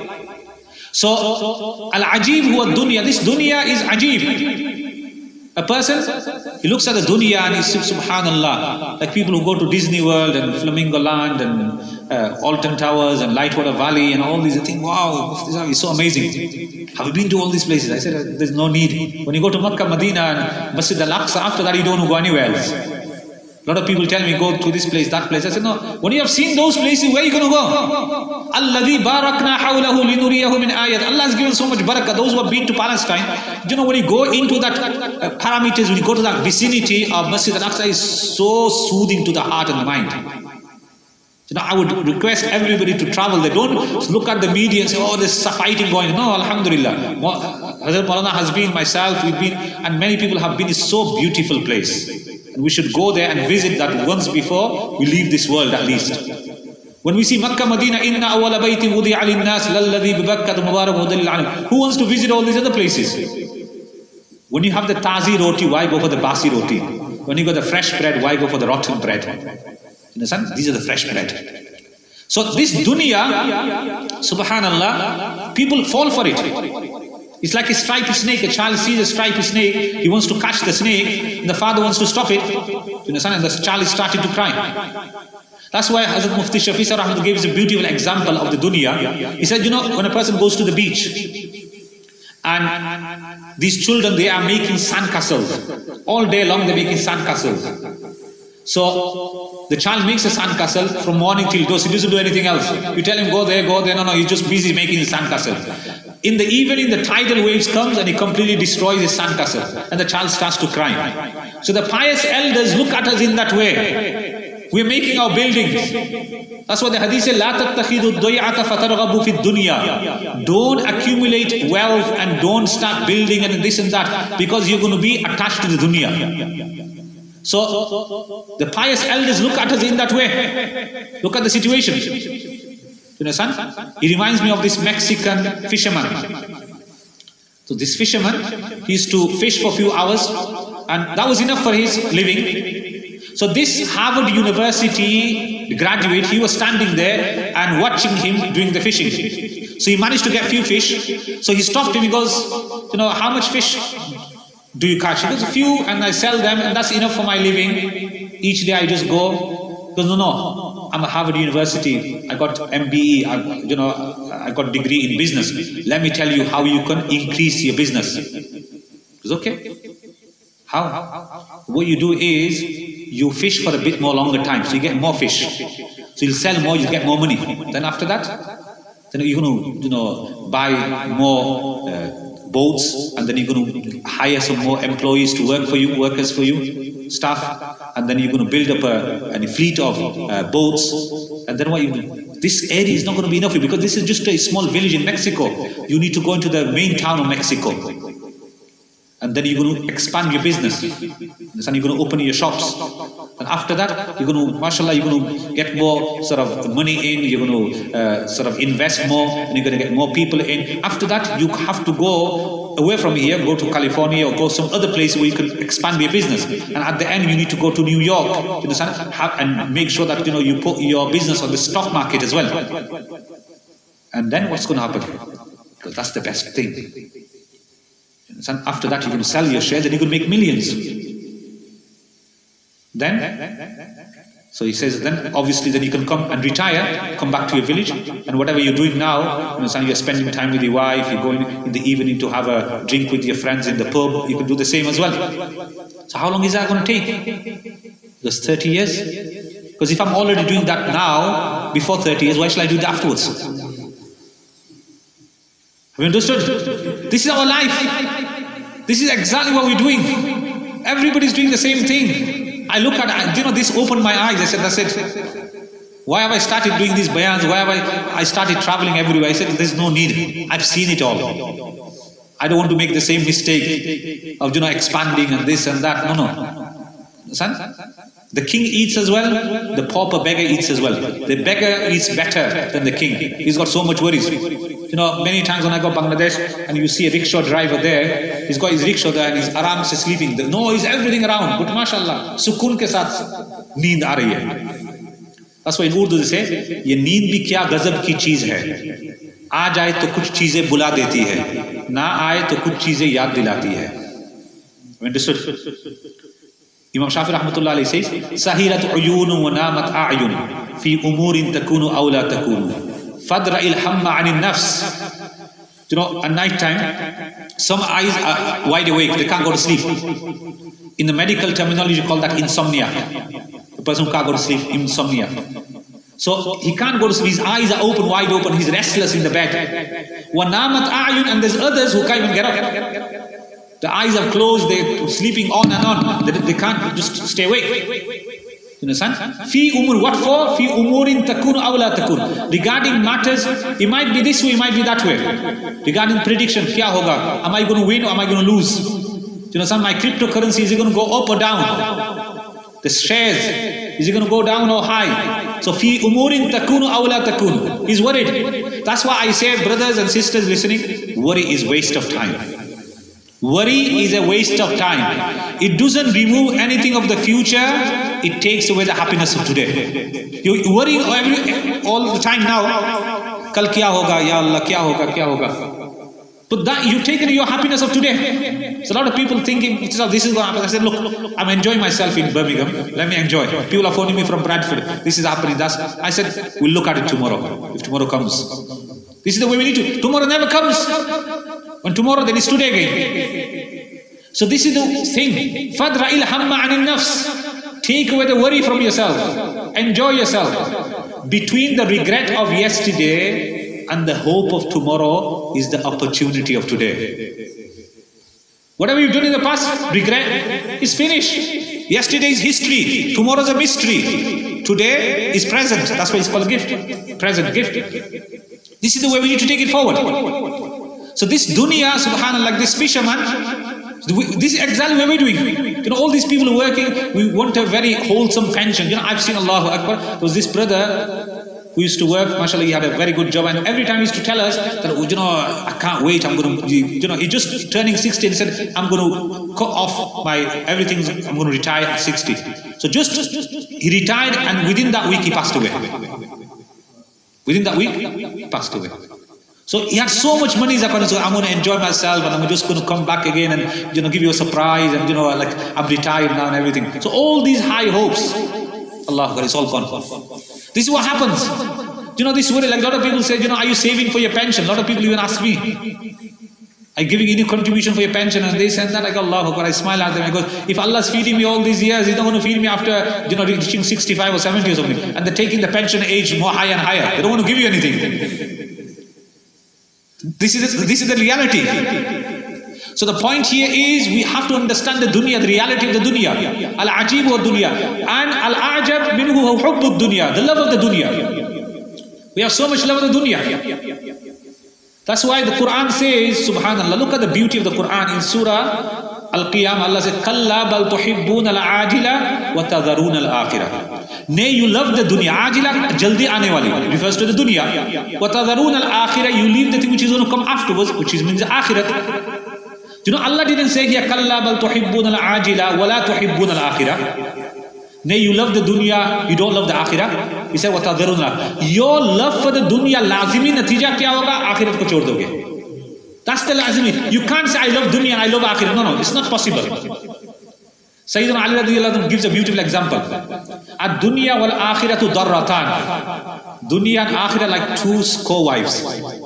So, al-ajib huwa dunya, this dunya is ajib. A person, he looks at the dunya and he says, subhanallah, like people who go to Disney World and Flamingo Land and uh, Alton Towers and Lightwater Valley and all these, they think, wow, this is so amazing. Have you been to all these places? I said, there's no need. When you go to Makkah, Medina and Masjid al-Aqsa, after that you don't want to go anywhere else. A lot of people tell me, go to this place, that place. I said, no, when you have seen those places, where are you going to go? Alladhi barakna hawlahu linuriyahu min ayat. Allah has given so much barakah. Those who have been to Palestine, you know, when you go into that uh, parameters, when you go to that vicinity of Masjid al-Aqsa, is so soothing to the heart and the mind. You know, I would request everybody to travel. They don't look at the media and say, oh, there's fighting going on. No, alhamdulillah. Hazrat Maulana has been, myself, we've been, and many people have been. It's so beautiful place. And we should go there and visit that once before we leave this world at least. When we see Makkah, Medina, inna awwala baytin wudi'a lin-nas lalladhi bi Bakkah mubarak hudan lil-'alamin. Who wants to visit all these other places? When you have the tazi roti, why go for the basi roti? When you got the fresh bread, why go for the rotten bread? You understand? These are the fresh bread. So this dunya, subhanallah, people fall for it. It's like a striped snake. A child sees a striped snake, he wants to catch the snake, and the father wants to stop it. You understand? And the child is starting to cry. That's why Hazrat Mufti Saiful gave us a beautiful example of the dunya. He said, you know, when a person goes to the beach, and these children, they are making sandcastles. All day long they're making sandcastles. So the child makes a sandcastle from morning till dusk. He doesn't do anything else. You tell him, go there, go there. No, no, he's just busy making the sandcastle. In the evening, the tidal waves comes and he completely destroys his sandcastle. And the child starts to cry. So the pious elders look at us in that way. We're making our buildings. That's what the hadith says, لَا تَتَّخِذُوا الضَّيْعَةَ فَتَرْغَبُوا فِي الدُّنْيَا. Don't accumulate wealth and don't start building and this and that, because you're going to be attached to the dunya. So the pious elders look at us in that way. Look at the situation. You understand? He reminds me of this Mexican fisherman. So this fisherman, he used to fish for a few hours, and that was enough for his living. So this Harvard University graduate, he was standing there and watching him doing the fishing. So he managed to get a few fish. So he stopped him. He goes, you know, how much fish do you catch? He goes, a few, and I sell them, and that's enough for my living. Each day I just go. He goes, no, no, I'm at Harvard University. I got M B E. I, you know, I got degree in business. Let me tell you how you can increase your business. He goes, okay. How? What you do is you fish for a bit more longer time, so you get more fish. So you'll sell more, you get more money. Then after that, then you're going to, you know, buy more. Uh, boats, and then you're going to hire some more employees to work for you, workers for you, staff, and then you're going to build up a, a fleet of uh, boats, and then what you do? This area is not going to be enough for you because this is just a small village in Mexico. You need to go into the main town of Mexico. And then you're going to expand your business. And you're going to open your shops. And after that, you're going to, mashallah, you're going to get more sort of money in, you're going to uh, sort of invest more, and you're going to get more people in. After that, you have to go away from here, go to California or go some other place where you can expand your business. And at the end, you need to go to New York, you understand? Have, and make sure that, you know, you put your business on the stock market as well. And then what's going to happen? Because that's the best thing. And after that, you're going to sell your shares and you're going to make millions. Then, so he says, then obviously then you can come and retire, come back to your village, and whatever you're doing now, you know, you're spending time with your wife, you're going in the evening to have a drink with your friends in the pub, you can do the same as well. So how long is that going to take? Just thirty years? Because if I'm already doing that now, before thirty years, why shall I do it afterwards? Have you understood? This is our life. This is exactly what we're doing. Everybody's doing the same thing. I look at, you know, this opened my eyes. I said, that's it. Why have I started doing these bayans? Why have I, I started traveling everywhere? I said, there's no need. I've seen it all. I don't want to make the same mistake of, you know, expanding and this and that. No, no. Son, the king eats as well, the pauper beggar eats as well. The beggar eats better than the king. He's got so much worries. You know, many times when I go to Bangladesh and you see a rickshaw driver there, he's got his rickshaw there and he's aram se sleeping. The noise, everything around. But mashallah, sukun ke saath neend aa rahi hai. That's why in Urdu they say, ye neend bhi kya gazab ki cheez hai. aa jaye to kuch cheezein bula deti hai. Na aaye to kuch cheezein yaad dilati hai. Understood? Imam Shafi rahmatullah alayhi says, sahirat uyunu wa namat a'yun fi umurin takunu aw la takunu. Fadra il-hamma anin nafs. You know, at night time, some eyes are wide awake, they can't go to sleep. In the medical terminology, you call that insomnia. The person who can't go to sleep, insomnia. So he can't go to sleep, his eyes are open, wide open, he's restless in the bed. Wanamat a'yun, and there's others who can't even get up. The eyes are closed, they're sleeping on and on, they, they can't just stay awake. You understand? Fi umur, what for? Fi umurin takunu aw la takun. Regarding matters, it might be this way, it might be that way. Regarding prediction, kya hoga? Am I going to win or am I going to lose? You know, some my cryptocurrency, is it going to go up or down? The shares, is it going to go down or high? So fi umurin takunu aw la takun. He's worried. That's why I say, brothers and sisters listening, worry is waste of time. Worry is a waste of time. It doesn't remove anything of the future. It takes away the happiness of today. You worry every, all the time now. Kal kya hoga? Ya Allah, kya hoga? Kya hoga? But that you've taken your happiness of today. So a lot of people thinking, this is what happens. I said, look, I'm enjoying myself in Birmingham. Let me enjoy. People are phoning me from Bradford. This is happening. That's. I said, we'll look at it tomorrow. If tomorrow comes. This is the way we need to. Tomorrow never comes. When tomorrow, then it's today again. So this is the thing. Fadra il hamma anin nafs. Take away the worry from yourself. Enjoy yourself. Between the regret of yesterday and the hope of tomorrow is the opportunity of today. Whatever you've done in the past, regret is finished. Yesterday is history. Tomorrow is a mystery. Today is present. That's why it's called gift. Present gift. This is the way we need to take it forward. So this dunya, subhanallah, like this fisherman, this is exactly what we're doing. You know, all these people who are working, we want a very wholesome pension. You know, I've seen Allahu Akbar. There was this brother who used to work, mashallah, he had a very good job, and every time he used to tell us that, oh, you know, I can't wait, I'm going to, you know, he just turning sixty and he said, I'm going to cut off my everything, I'm going to retire at sixty. So just, just, he retired, and within that week he passed away. Within that week, he passed away. So he had so much money, he's like, so I'm going to enjoy myself and I'm just going to come back again and, you know, give you a surprise and, you know, like I'm retired now and everything. So all these high hopes, Allah, it's all gone. This is what happens. You know, this worry, like a lot of people say, you know, are you saving for your pension? A lot of people even ask me, are you giving any contribution for your pension and this and that? I go, Allah Akbar, I smile at them. I go, if Allah's feeding me all these years, He's not going to feed me after, you know, reaching sixty-five or seventy or something. And they're taking the pension age more higher and higher. They don't want to give you anything. This is, this is the reality. So the point here is we have to understand the dunya, the reality of the dunya. Al-ajib wa dunya. And al-ajab minhu hubbu dunya, the love of the dunya. We have so much love of the dunya. That's why the Quran says, subhanallah, look at the beauty of the Quran in Surah Al-Qiyam. Allah says, Kalla bal tuhibbun al-ajila wa tadharun al-akhirah. Nay, you love the dunya. Ajila, jaldi aane wali, refers to the dunya. Wa tadharun al-akhirah, you leave the thing which is going to come afterwards, which is means the akhirat. You know, Allah didn't say here, Kalla bal tuhibbun al-ajila wa la tuhibbun al-akhirah. Nay, you love the dunya, you don't love the akhirah. He said, وَتَذَرُونَ الْآخِرَةَ. Your love for the dunya, lazimi natija kya hoga? Akhirat ko chhod doge. That's the lazimi. You can't say, I love dunya and I love akhirat. No, no, it's not possible. Sayyidina Ali radiyallahu anhu gives a beautiful example. Ad-dunya wal akhiratu darratan. Dunya and akhirah like two co-wives.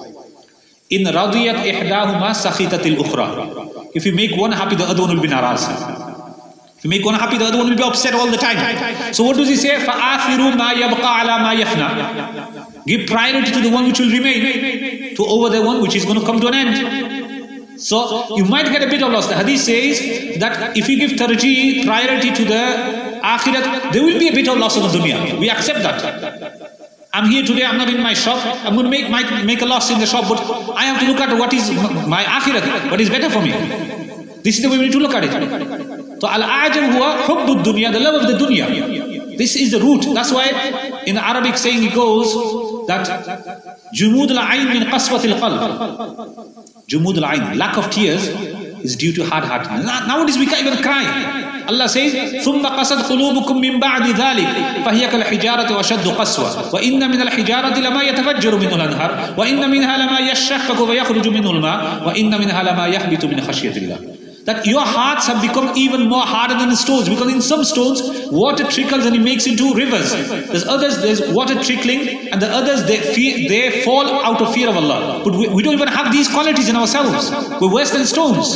In radiyat ihdahuma sakhitatil ukhra. If you make one happy, the other one will be naraz. If you make one happy, the other one will be upset all the time. So what does he say? فَآثِرُوا مَا يَبْقَى عَلَى مَا يَفْنَى. Give priority to the one which will remain, to over the one which is going to come to an end. So you might get a bit of loss. The hadith says that if you give tarjih, priority to the akhirat, there will be a bit of loss on the dunya. We accept that. I'm here today, I'm not in my shop, I'm going to make, my, make a loss in the shop, but I have to look at what is my akhirat, what is better for me. This is the way we need to look at it. So al-ajab huwa hubbu dunya, the love of the dunya. This is the root. That's why in the Arabic saying it goes that jumud al-ayn min qaswat al-qalb. Jumud al-ayn, lack of tears, is due to hard heartedness. Nowadays we can't even cry. Allah says, ثُمَّ قَسَدْ قُلُوبُكُم مِّن بَعْدِ ذَلِكَ فَهِيَ كَالْحِجَارَةِ وَأَشَدُّ قَسْوَةً وَإِنَّ مِنَ الْحِجَارَةِ لَمَا يَتَفَجَّرُ مِنْهُ الْأَنْهَارُ وَإِنَّ مِنْهَا لَمَا يَشَّقَّقُ فَيَخْرُجُ مِنْهُ الْمَاءُ وَإِنَّ مِنْهَا لَمَا يَهْبِطُ مِنْ خَشْيَةِ اللَّهِ. That your hearts have become even more harder than the stones, because in some stones water trickles and it makes into rivers. There's others, there's water trickling, and the others they fear, they fall out of fear of Allah. But we, we don't even have these qualities in ourselves. We're worse than stones.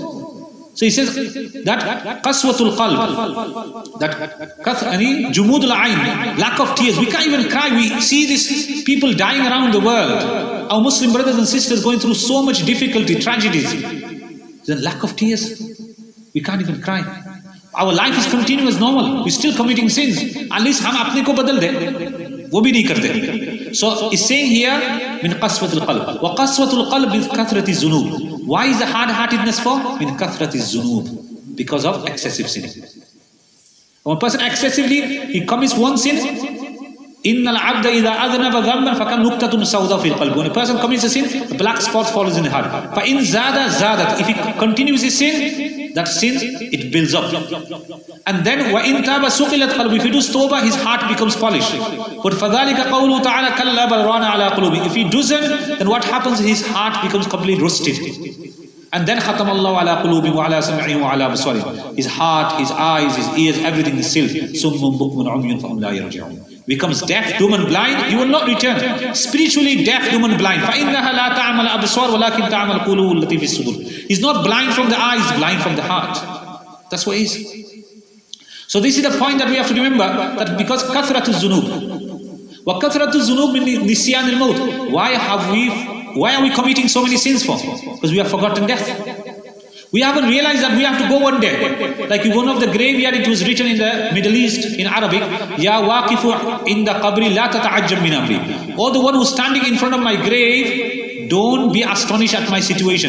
So he says that qaswatul qalb, that kathani jumudul ayn, lack of tears. We can't even cry. We see these people dying around the world. Our Muslim brothers and sisters going through so much difficulty, tragedies. The lack of tears. We can't even cry. Our life is continuous, normal. We're still committing sins. At least hum apne ko badal de. Wo bhi nahi karte. So it's saying here, min qaswatul qalb. Wa qaswatul qalb is kathrati zunub. Why is the hard-heartedness for? Min kathrati zunub. Because of excessive sin. When a person excessively, he commits one sin, Innal abda idha adhnaba dhanban fakan nuqtatun sawda fil qalb. When a person commits a sin, a black spot falls in the heart. Fa in zada zadat. If he continues his sin, that sin, it builds up. And then wa in taba suqilat qalbi. If he does tawbah, his heart becomes polished. But fadhalika qawlu ta'ala kalla bal rana ala qulubi. If he doesn't, then what happens? His heart becomes completely rusted. And then khatam Allah ala qulubi wa ala sam'i wa ala basari. His heart, his eyes, his ears, everything is sealed. Summun bukmun umyun fa hum la yarji'un. Becomes deaf, dumb and blind, he will not return. Spiritually deaf, dumb and blind. فَإِنَّهَا لَا تَعْمَلْ أَبْصَارُ وَلَكِنْ تَعْمَلْ قُلُوبُ الَّتِي فِي الصُّدُورِ. He's not blind from the eyes, blind from the heart. That's what he is. So this is the point that we have to remember, that because kathratu zunub. Wa kathratu zunub min nisyan al-maut. Why have we, why are we committing so many sins for? Because we have forgotten death. We haven't realized that we have to go one day. Like in one of the graveyard, it was written in the Middle East, in Arabic, Ya waqifu inda qabri la tata'ajjab min amri. Or the one who's standing in front of my grave, don't be astonished at my situation.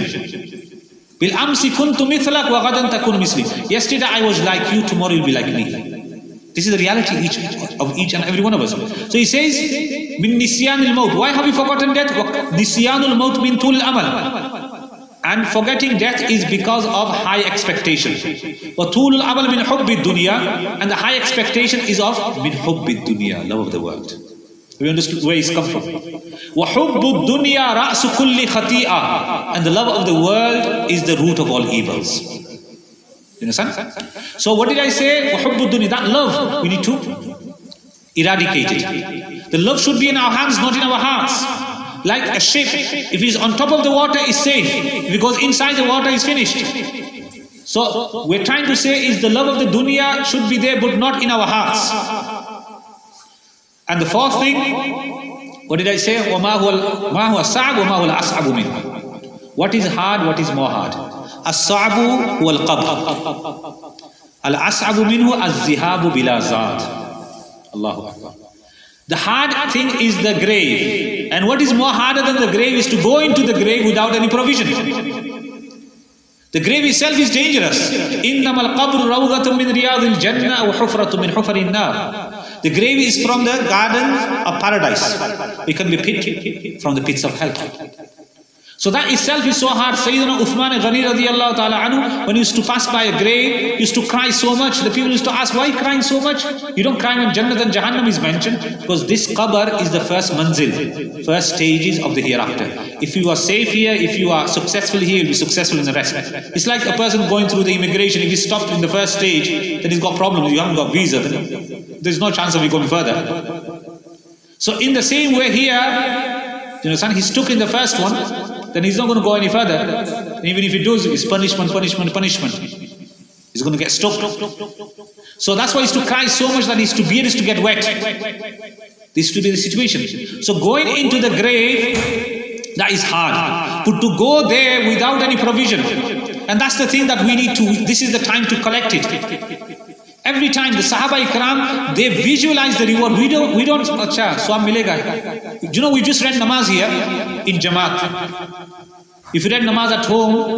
Bil amsi kuntu mithlak wa ghadan takun misli. Yesterday I was like you, tomorrow you'll be like me. This is the reality each, of each and every one of us. So he says, min nisyan al-maut. Why have we forgotten death? Nisyan al-maut min tul amal. And forgetting death is because of high expectation. وَطُولُ الْعَمَلِ مِنْ حُبِّ الدُّنْيَا. And the high expectation is of مِنْ حُبِّ الدُّنْيَا, love of the world. We understood where it's come from. وَحُبُّ الدُّنْيَا رَأْسُ كُلِّ خَطِيئَةٍ. And the love of the world is the root of all evils. You understand? So what did I say? وَحُبُّ الدُّنْيَا. That love, we need to eradicate it. The love should be in our hands, not in our hearts. Like a ship, if it's on top of the water, it's safe. If it goes inside the water, it's finished. So we're trying to say is the love of the dunya should be there, but not in our hearts. And the fourth thing, what did I say? وَمَا هُوَ الصَّعْبُ وَمَا هُوَ الْأَصْعَبُ مِنْهُ. What is hard, what is more hard? As-sa'bu huwa al-qabr. Al-as'abu minhu az-zihabu bila zad. Allahu Akbar. The hard thing is the grave. And what is more harder than the grave is to go into the grave without any provision. The grave itself is dangerous. إِنَّمَا الْقَبْرُ رَوْضَةٌ مِّنْ رِيَاضِ الْجَنَّةِ وَحُفْرَةٌ مِّنْ حُفَرِ النَّارِ. The grave is from the garden of paradise. It can be pit from the pits of hell. So that itself is so hard. Sayyidina Uthman Ghani radiyallahu ta'ala anhu, when he used to pass by a grave, used to cry so much. The people used to ask, why are you crying so much? You don't cry when Jannah and Jahannam is mentioned. Because this qabr is the first manzil, first stages of the hereafter. If you are safe here, if you are successful here, you'll be successful in the rest. It's like a person going through the immigration. If he stopped in the first stage, then he's got problems. You haven't got visa. Then there's no chance of you going further. So in the same way here, you know, son, he's stuck in the first one, then he's not going to go any further. And even if he does, it's punishment, punishment, punishment. He's going to get stuck. So that's why he's to cry so much that his beard is to get wet. This to be the situation. So going into the grave, that is hard. But to go there without any provision, and that's the thing that we need to, this is the time to collect it. Every time the Sahaba Ikram, they visualize the reward. We don't, we don't, acha, swam milega. You know, we just read namaz here in Jamaat. If you read namaz at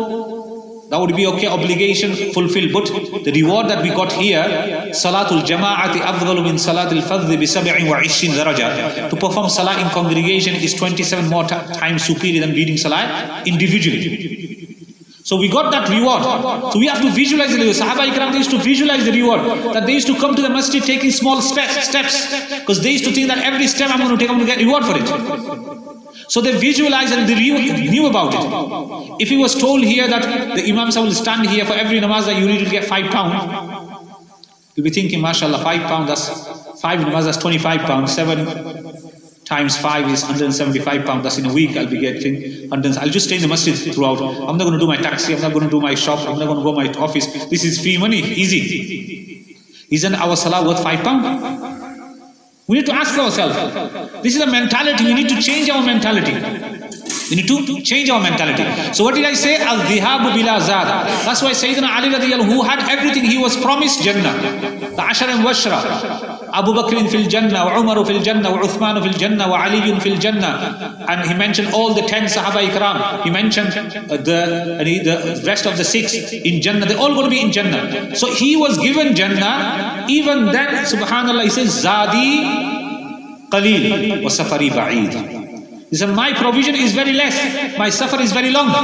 home, that would be okay, obligation fulfilled. But the reward that we got here, Salatul Jama'ati afdalu min Salatul Fadhi bi sab'in wa ishrin daraja. To perform Salah in congregation is twenty-seven more times superior than reading Salah individually. So we got that reward. So we have to visualize the reward. Sahaba Ikram, they used to visualize the reward. That they used to come to the masjid taking small steps, steps. Because they used to think that every step I'm going to take, I'm going to get reward for it. So they visualized and they knew about it. If he was told here that the Imam Sahib will stand here for every namaz that you read, you'll get five pounds. You'll be thinking, mashallah, five pounds, that's five namaz, that's twenty-five pounds. Seven times five is one hundred seventy-five pounds. That's in a week I'll be getting one hundred. I'll just stay in the masjid throughout. I'm not going to do my taxi. I'm not going to do my shop. I'm not going to go my office. This is free money, easy. Isn't our salah worth five pounds? We need to ask ourselves. This is a mentality. We need to change our mentality. We need to change our mentality. So what did I say? Al-dhihabu bila zad. That's why Sayyidina Ali radiyallahu anhu, who had everything, he was promised Jannah. The Ashar and Washra. Abu Bakr fil Jannah, wa Umar fil Jannah, wa Uthman fil Jannah, wa Ali fil Jannah. And he mentioned all the ten Sahaba Ikram. He mentioned uh, the, uh, the rest of the six in Jannah. They're all going to be in Jannah. So he was given Jannah. Even then, subhanallah, he says, Zadi qaleel wa safari ba'id. He said, my provision is very less. My safar is very long.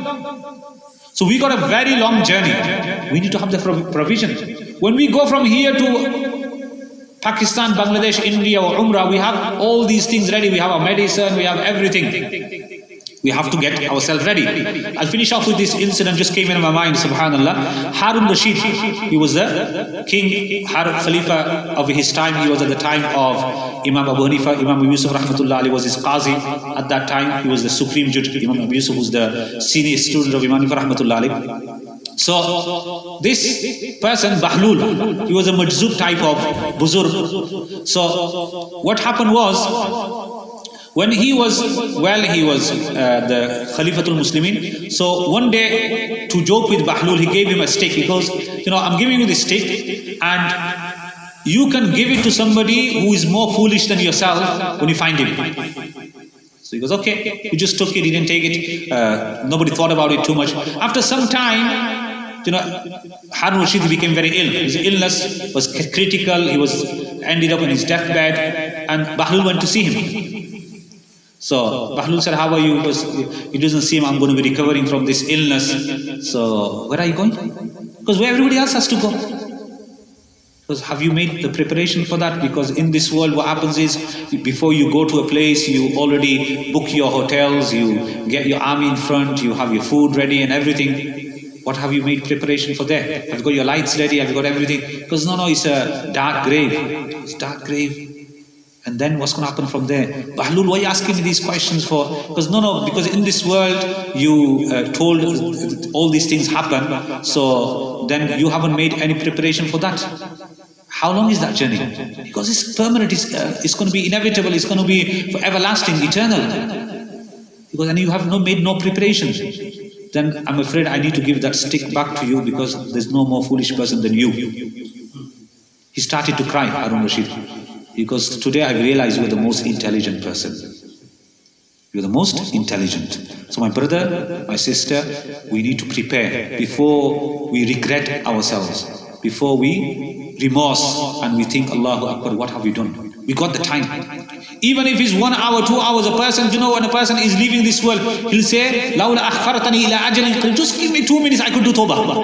So we got a very long journey. We need to have the provision. When we go from here to Pakistan, Bangladesh, India or Umrah, we have all these things ready. We have our medicine, we have everything. We have to get ourselves ready. I'll finish off with this incident, just came in my mind, subhanallah. Harun Rashid, he was the king, Harun Khalifa of his time. He was at the time of Imam Abu Hanifa. Imam Abu Yusuf rahmatullah Ali was his qazi. At that time, he was the supreme judge. Imam Abu Yusuf was the senior student of Imam Hanifa rahmatullah Ali. So, this person, Bahlul, he was a majzub type of buzurg. So, what happened was, when he was, well, he was uh, the Khalifatul Muslimin. So one day, to joke with Bahlul, he gave him a stick. He goes, you know, I'm giving you this stick, and you can give it to somebody who is more foolish than yourself when you find him. So he goes, okay. He just took it, he didn't take it. Uh, nobody thought about it too much. After some time, you know, Harun Rashid became very ill. His illness was critical. He was ended up in his deathbed, and Bahlul went to see him. So Bahlul said, how are you? Because it doesn't seem I'm going to be recovering from this illness. So where are you going? Because where everybody else has to go. Because have you made the preparation for that? Because in this world what happens is, before you go to a place, you already book your hotels, you get your army in front, you have your food ready and everything. What have you made preparation for that? Have you got your lights ready? Have you got everything? Because no, no, it's a dark grave. It's a dark grave. And then what's going to happen from there? Bahlul, why are you asking me these questions for? Because no, no, because in this world, you uh, told all these things happen. So then you haven't made any preparation for that. How long is that journey? Because it's permanent, it's, uh, it's going to be inevitable, it's going to be for everlasting, eternal. Because then you have no, made no preparation. then I'm afraid I need to give that stick back to you because there's no more foolish person than you. He started to cry, Harun Rashid, because today I've realized you're the most intelligent person. You're the most intelligent. So my brother, my sister, we need to prepare before we regret ourselves, before we remorse and we think, Allahu Akbar, what have we done? We got the time. Even if it's one hour, two hours, a person, you know, when a person is leaving this world, he'll say, Lawla akhkhartani ila ajalin, just give me two minutes, I could do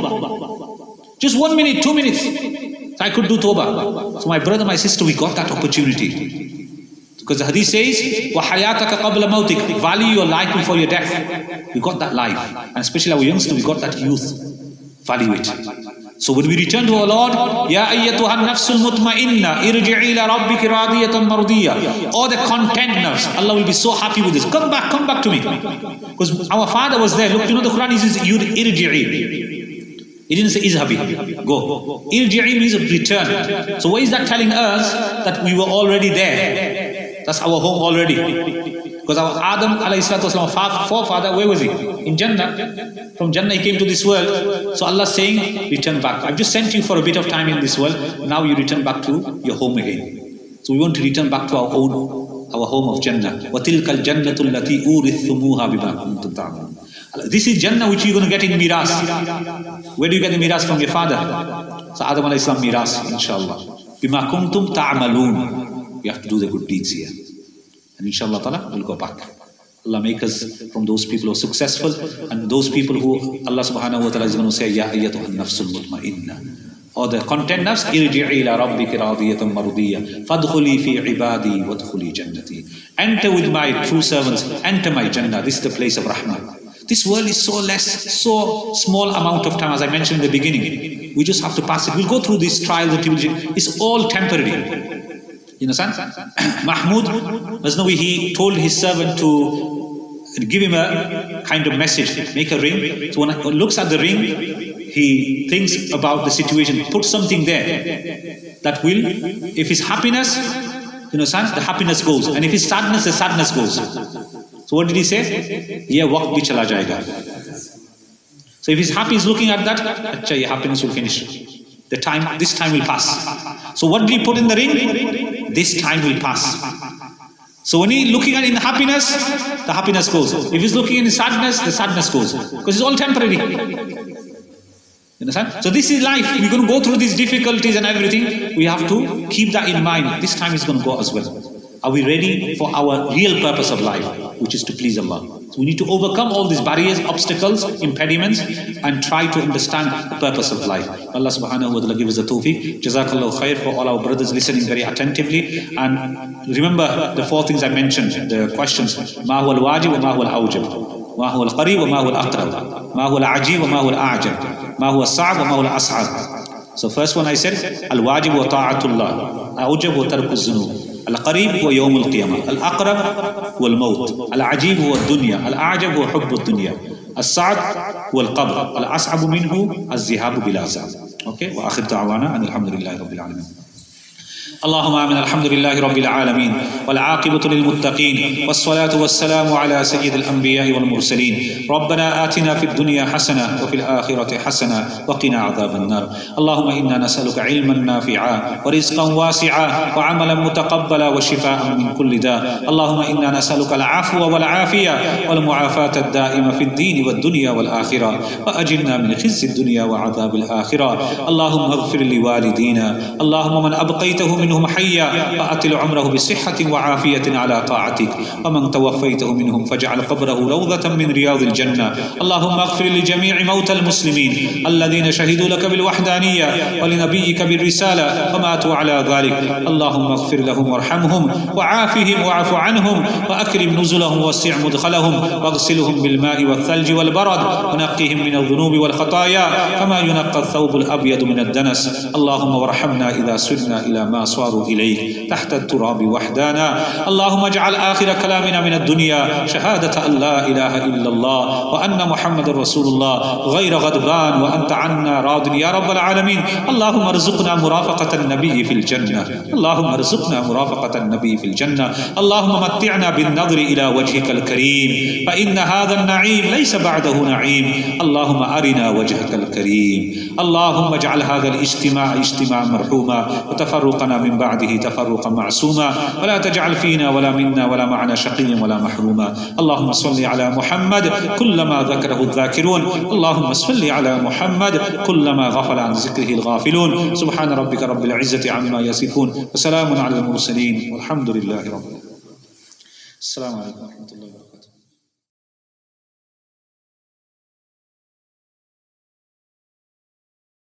tawbah. Just one minute, two minutes, I could do tawbah. So my brother, my sister, we got that opportunity. Because the hadith says, وَحَيَاتَكَ قَبْلَ مَوْتِكَ, value your life before your death. We got that life. And especially our youngsters, we got that youth. Value it. So when we return to our Lord, يَا أَيَّتُهَا النَّفْسُ الْمُطْمَئِنَّةِ إِرْجِعِي إِلَى رَبِّكِ رَاضِيَةً مَرْضِيَّةً. All the content nerves, Allah will be so happy with this. Come back, come back to me. Because our father was there. Look, you know the Quran is irji'i. It didn't say izhabi, go. Irji'i means return. So what is that telling us? That we were already there. That's our home already. Because our Adam alayhi salatu wasalam, forefather, where was he? In Jannah. From Jannah he came to this world. So Allah is saying, return back. I've just sent you for a bit of time in this world. Now you return back to your home again. So we want to return back to our own, our home of Jannah. وَتِلْكَ الْجَنَّةُ الَّتِي أُورِثْتُمُوهَا بِمَا كُنْتُمْ تَعْمَلُونَ. This is Jannah which you're going to get in miras. Where do you get the miras from? Your father. So Adam alayhi salam miras, inshallah. بِمَا كُنْتُمْ تَعْمَلُونَ. We have to do the good deeds here. And inshallah ta'ala, we'll go back. Allah make us from those people who are successful and those people who Allah subhanahu wa ta'ala is going to say, Ya ayyatuha an-nafsul mutma'inna. Or the content nafs, irji'i ila rabbiki radiyatan mardiyya. Fadkhuli fi ibadi wadkhuli jannati. Enter with my true servants, enter my Jannah. This is the place of rahmah. This world is so less, so small amount of time, as I mentioned in the beginning. We just have to pass it. We'll go through these trials and tribulations. It's all temporary. You understand? Mahmud, Ghaznawi, he told his servant to give him a kind of message, make a ring. So when he looks at the ring, he thinks about the situation, put something there that will, if it's happiness, you understand, the happiness goes. And if it's sadness, the sadness goes. So what did he say? Yeah, waqt bhi chala jayega. So if he's happy, he's looking at that, acha, your happiness will finish. The time, this time will pass. So what did he put in the ring? This time will pass. So when he's looking at in the happiness, the happiness goes. If he's looking in the sadness, the sadness goes. Because it's all temporary. You understand? So this is life. We're going to go through these difficulties and everything. We have to keep that in mind. This time is going to go as well. Are we ready for our real purpose of life, which is to please Allah? So we need to overcome all these barriers, obstacles, impediments, and try to understand the purpose of life. Allah subhanahu wa ta'ala give us the tawfiq. Jazakallahu khair for all our brothers listening very attentively. And remember the four things I mentioned, the questions. Ma huwa al-wajib wa ma huwa al-awjab. Ma huwa al-qarib wa ma huwa al-aqrab. Ma huwa al-ajib wa ma huwa al-a'jab. Ma huwa al-sa'ab wa ma huwa al-as'ab. So first one I said, al-wajib wa ta'atullah. Awjab wa tarku az-zunub. القريب هو يوم القيامة، الأقرب هو الموت، العجيب هو الدنيا، الأعجب هو حب الدنيا، الصعب هو القبر، الأصعب منه الذهاب بلا زاد. أوكي، وآخر دعوانا أن الحمد لله رب العالمين. اللهم آمين. الحمد لله رب العالمين والعاقبة للمتقين والصلاة والسلام على سيد الأنبياء والمرسلين. ربنا آتنا في الدنيا حسنة وفي الآخرة حسنة وقنا عذاب النار. اللهم إنا نسألك علما نافعا ورزقا واسعا وعملا متقبلا وشفاء من كل داء. اللهم إنا نسألك العفو والعافية والمعافاة الدائمة في الدين والدنيا والآخرة وأجرنا من خزي الدنيا وعذاب الآخرة. اللهم اغفر لوالدينا. اللهم من أبقيته من منهم حيا فأطل عمره بصحة وعافية على طاعتك، ومن توفيته منهم فاجعل قبره روضة من رياض الجنة. اللهم اغفر لجميع موتى المسلمين الذين شهدوا لك بالوحدانية ولنبيك بالرسالة وماتوا على ذلك. اللهم اغفر لهم وارحمهم وعافهم واعف عنهم وأكرم نزلهم ووسع مدخلهم واغسلهم بالماء والثلج والبرد ونقهم من الذنوب والخطايا كما ينقى الثوب الأبيض من الدنس. اللهم وارحمنا إذا سرنا إلى ما صاروا إليك تحت التراب وحدانا. اللهم اجعل آخر كلامنا من الدنيا شهادة أن لا إله إلا الله وأن محمد رسول الله غير غضبان وأنت عنا راض يا رب العالمين. اللهم ارزقنا مرافقة النبي في الجنة، اللهم ارزقنا مرافقة النبي في الجنة. اللهم متعنا بالنظر إلى وجهك الكريم فإن هذا النعيم ليس بعده نعيم. اللهم أرنا وجهك الكريم. اللهم اجعل هذا الاجتماع اجتماعا مرحوما وتفرقنا من بعده تفرقا معصوما، ولا تجعل فينا ولا منا ولا معنا شقيا ولا محروما. اللهم صل على محمد كلما ذكره الذاكرون، اللهم صل على محمد كلما غفل عن ذكره الغافلون. سبحان ربك رب العزة عما يصفون وسلام على المرسلين والحمد لله رب العالمين. السلام عليكم ورحمة الله وبركاته.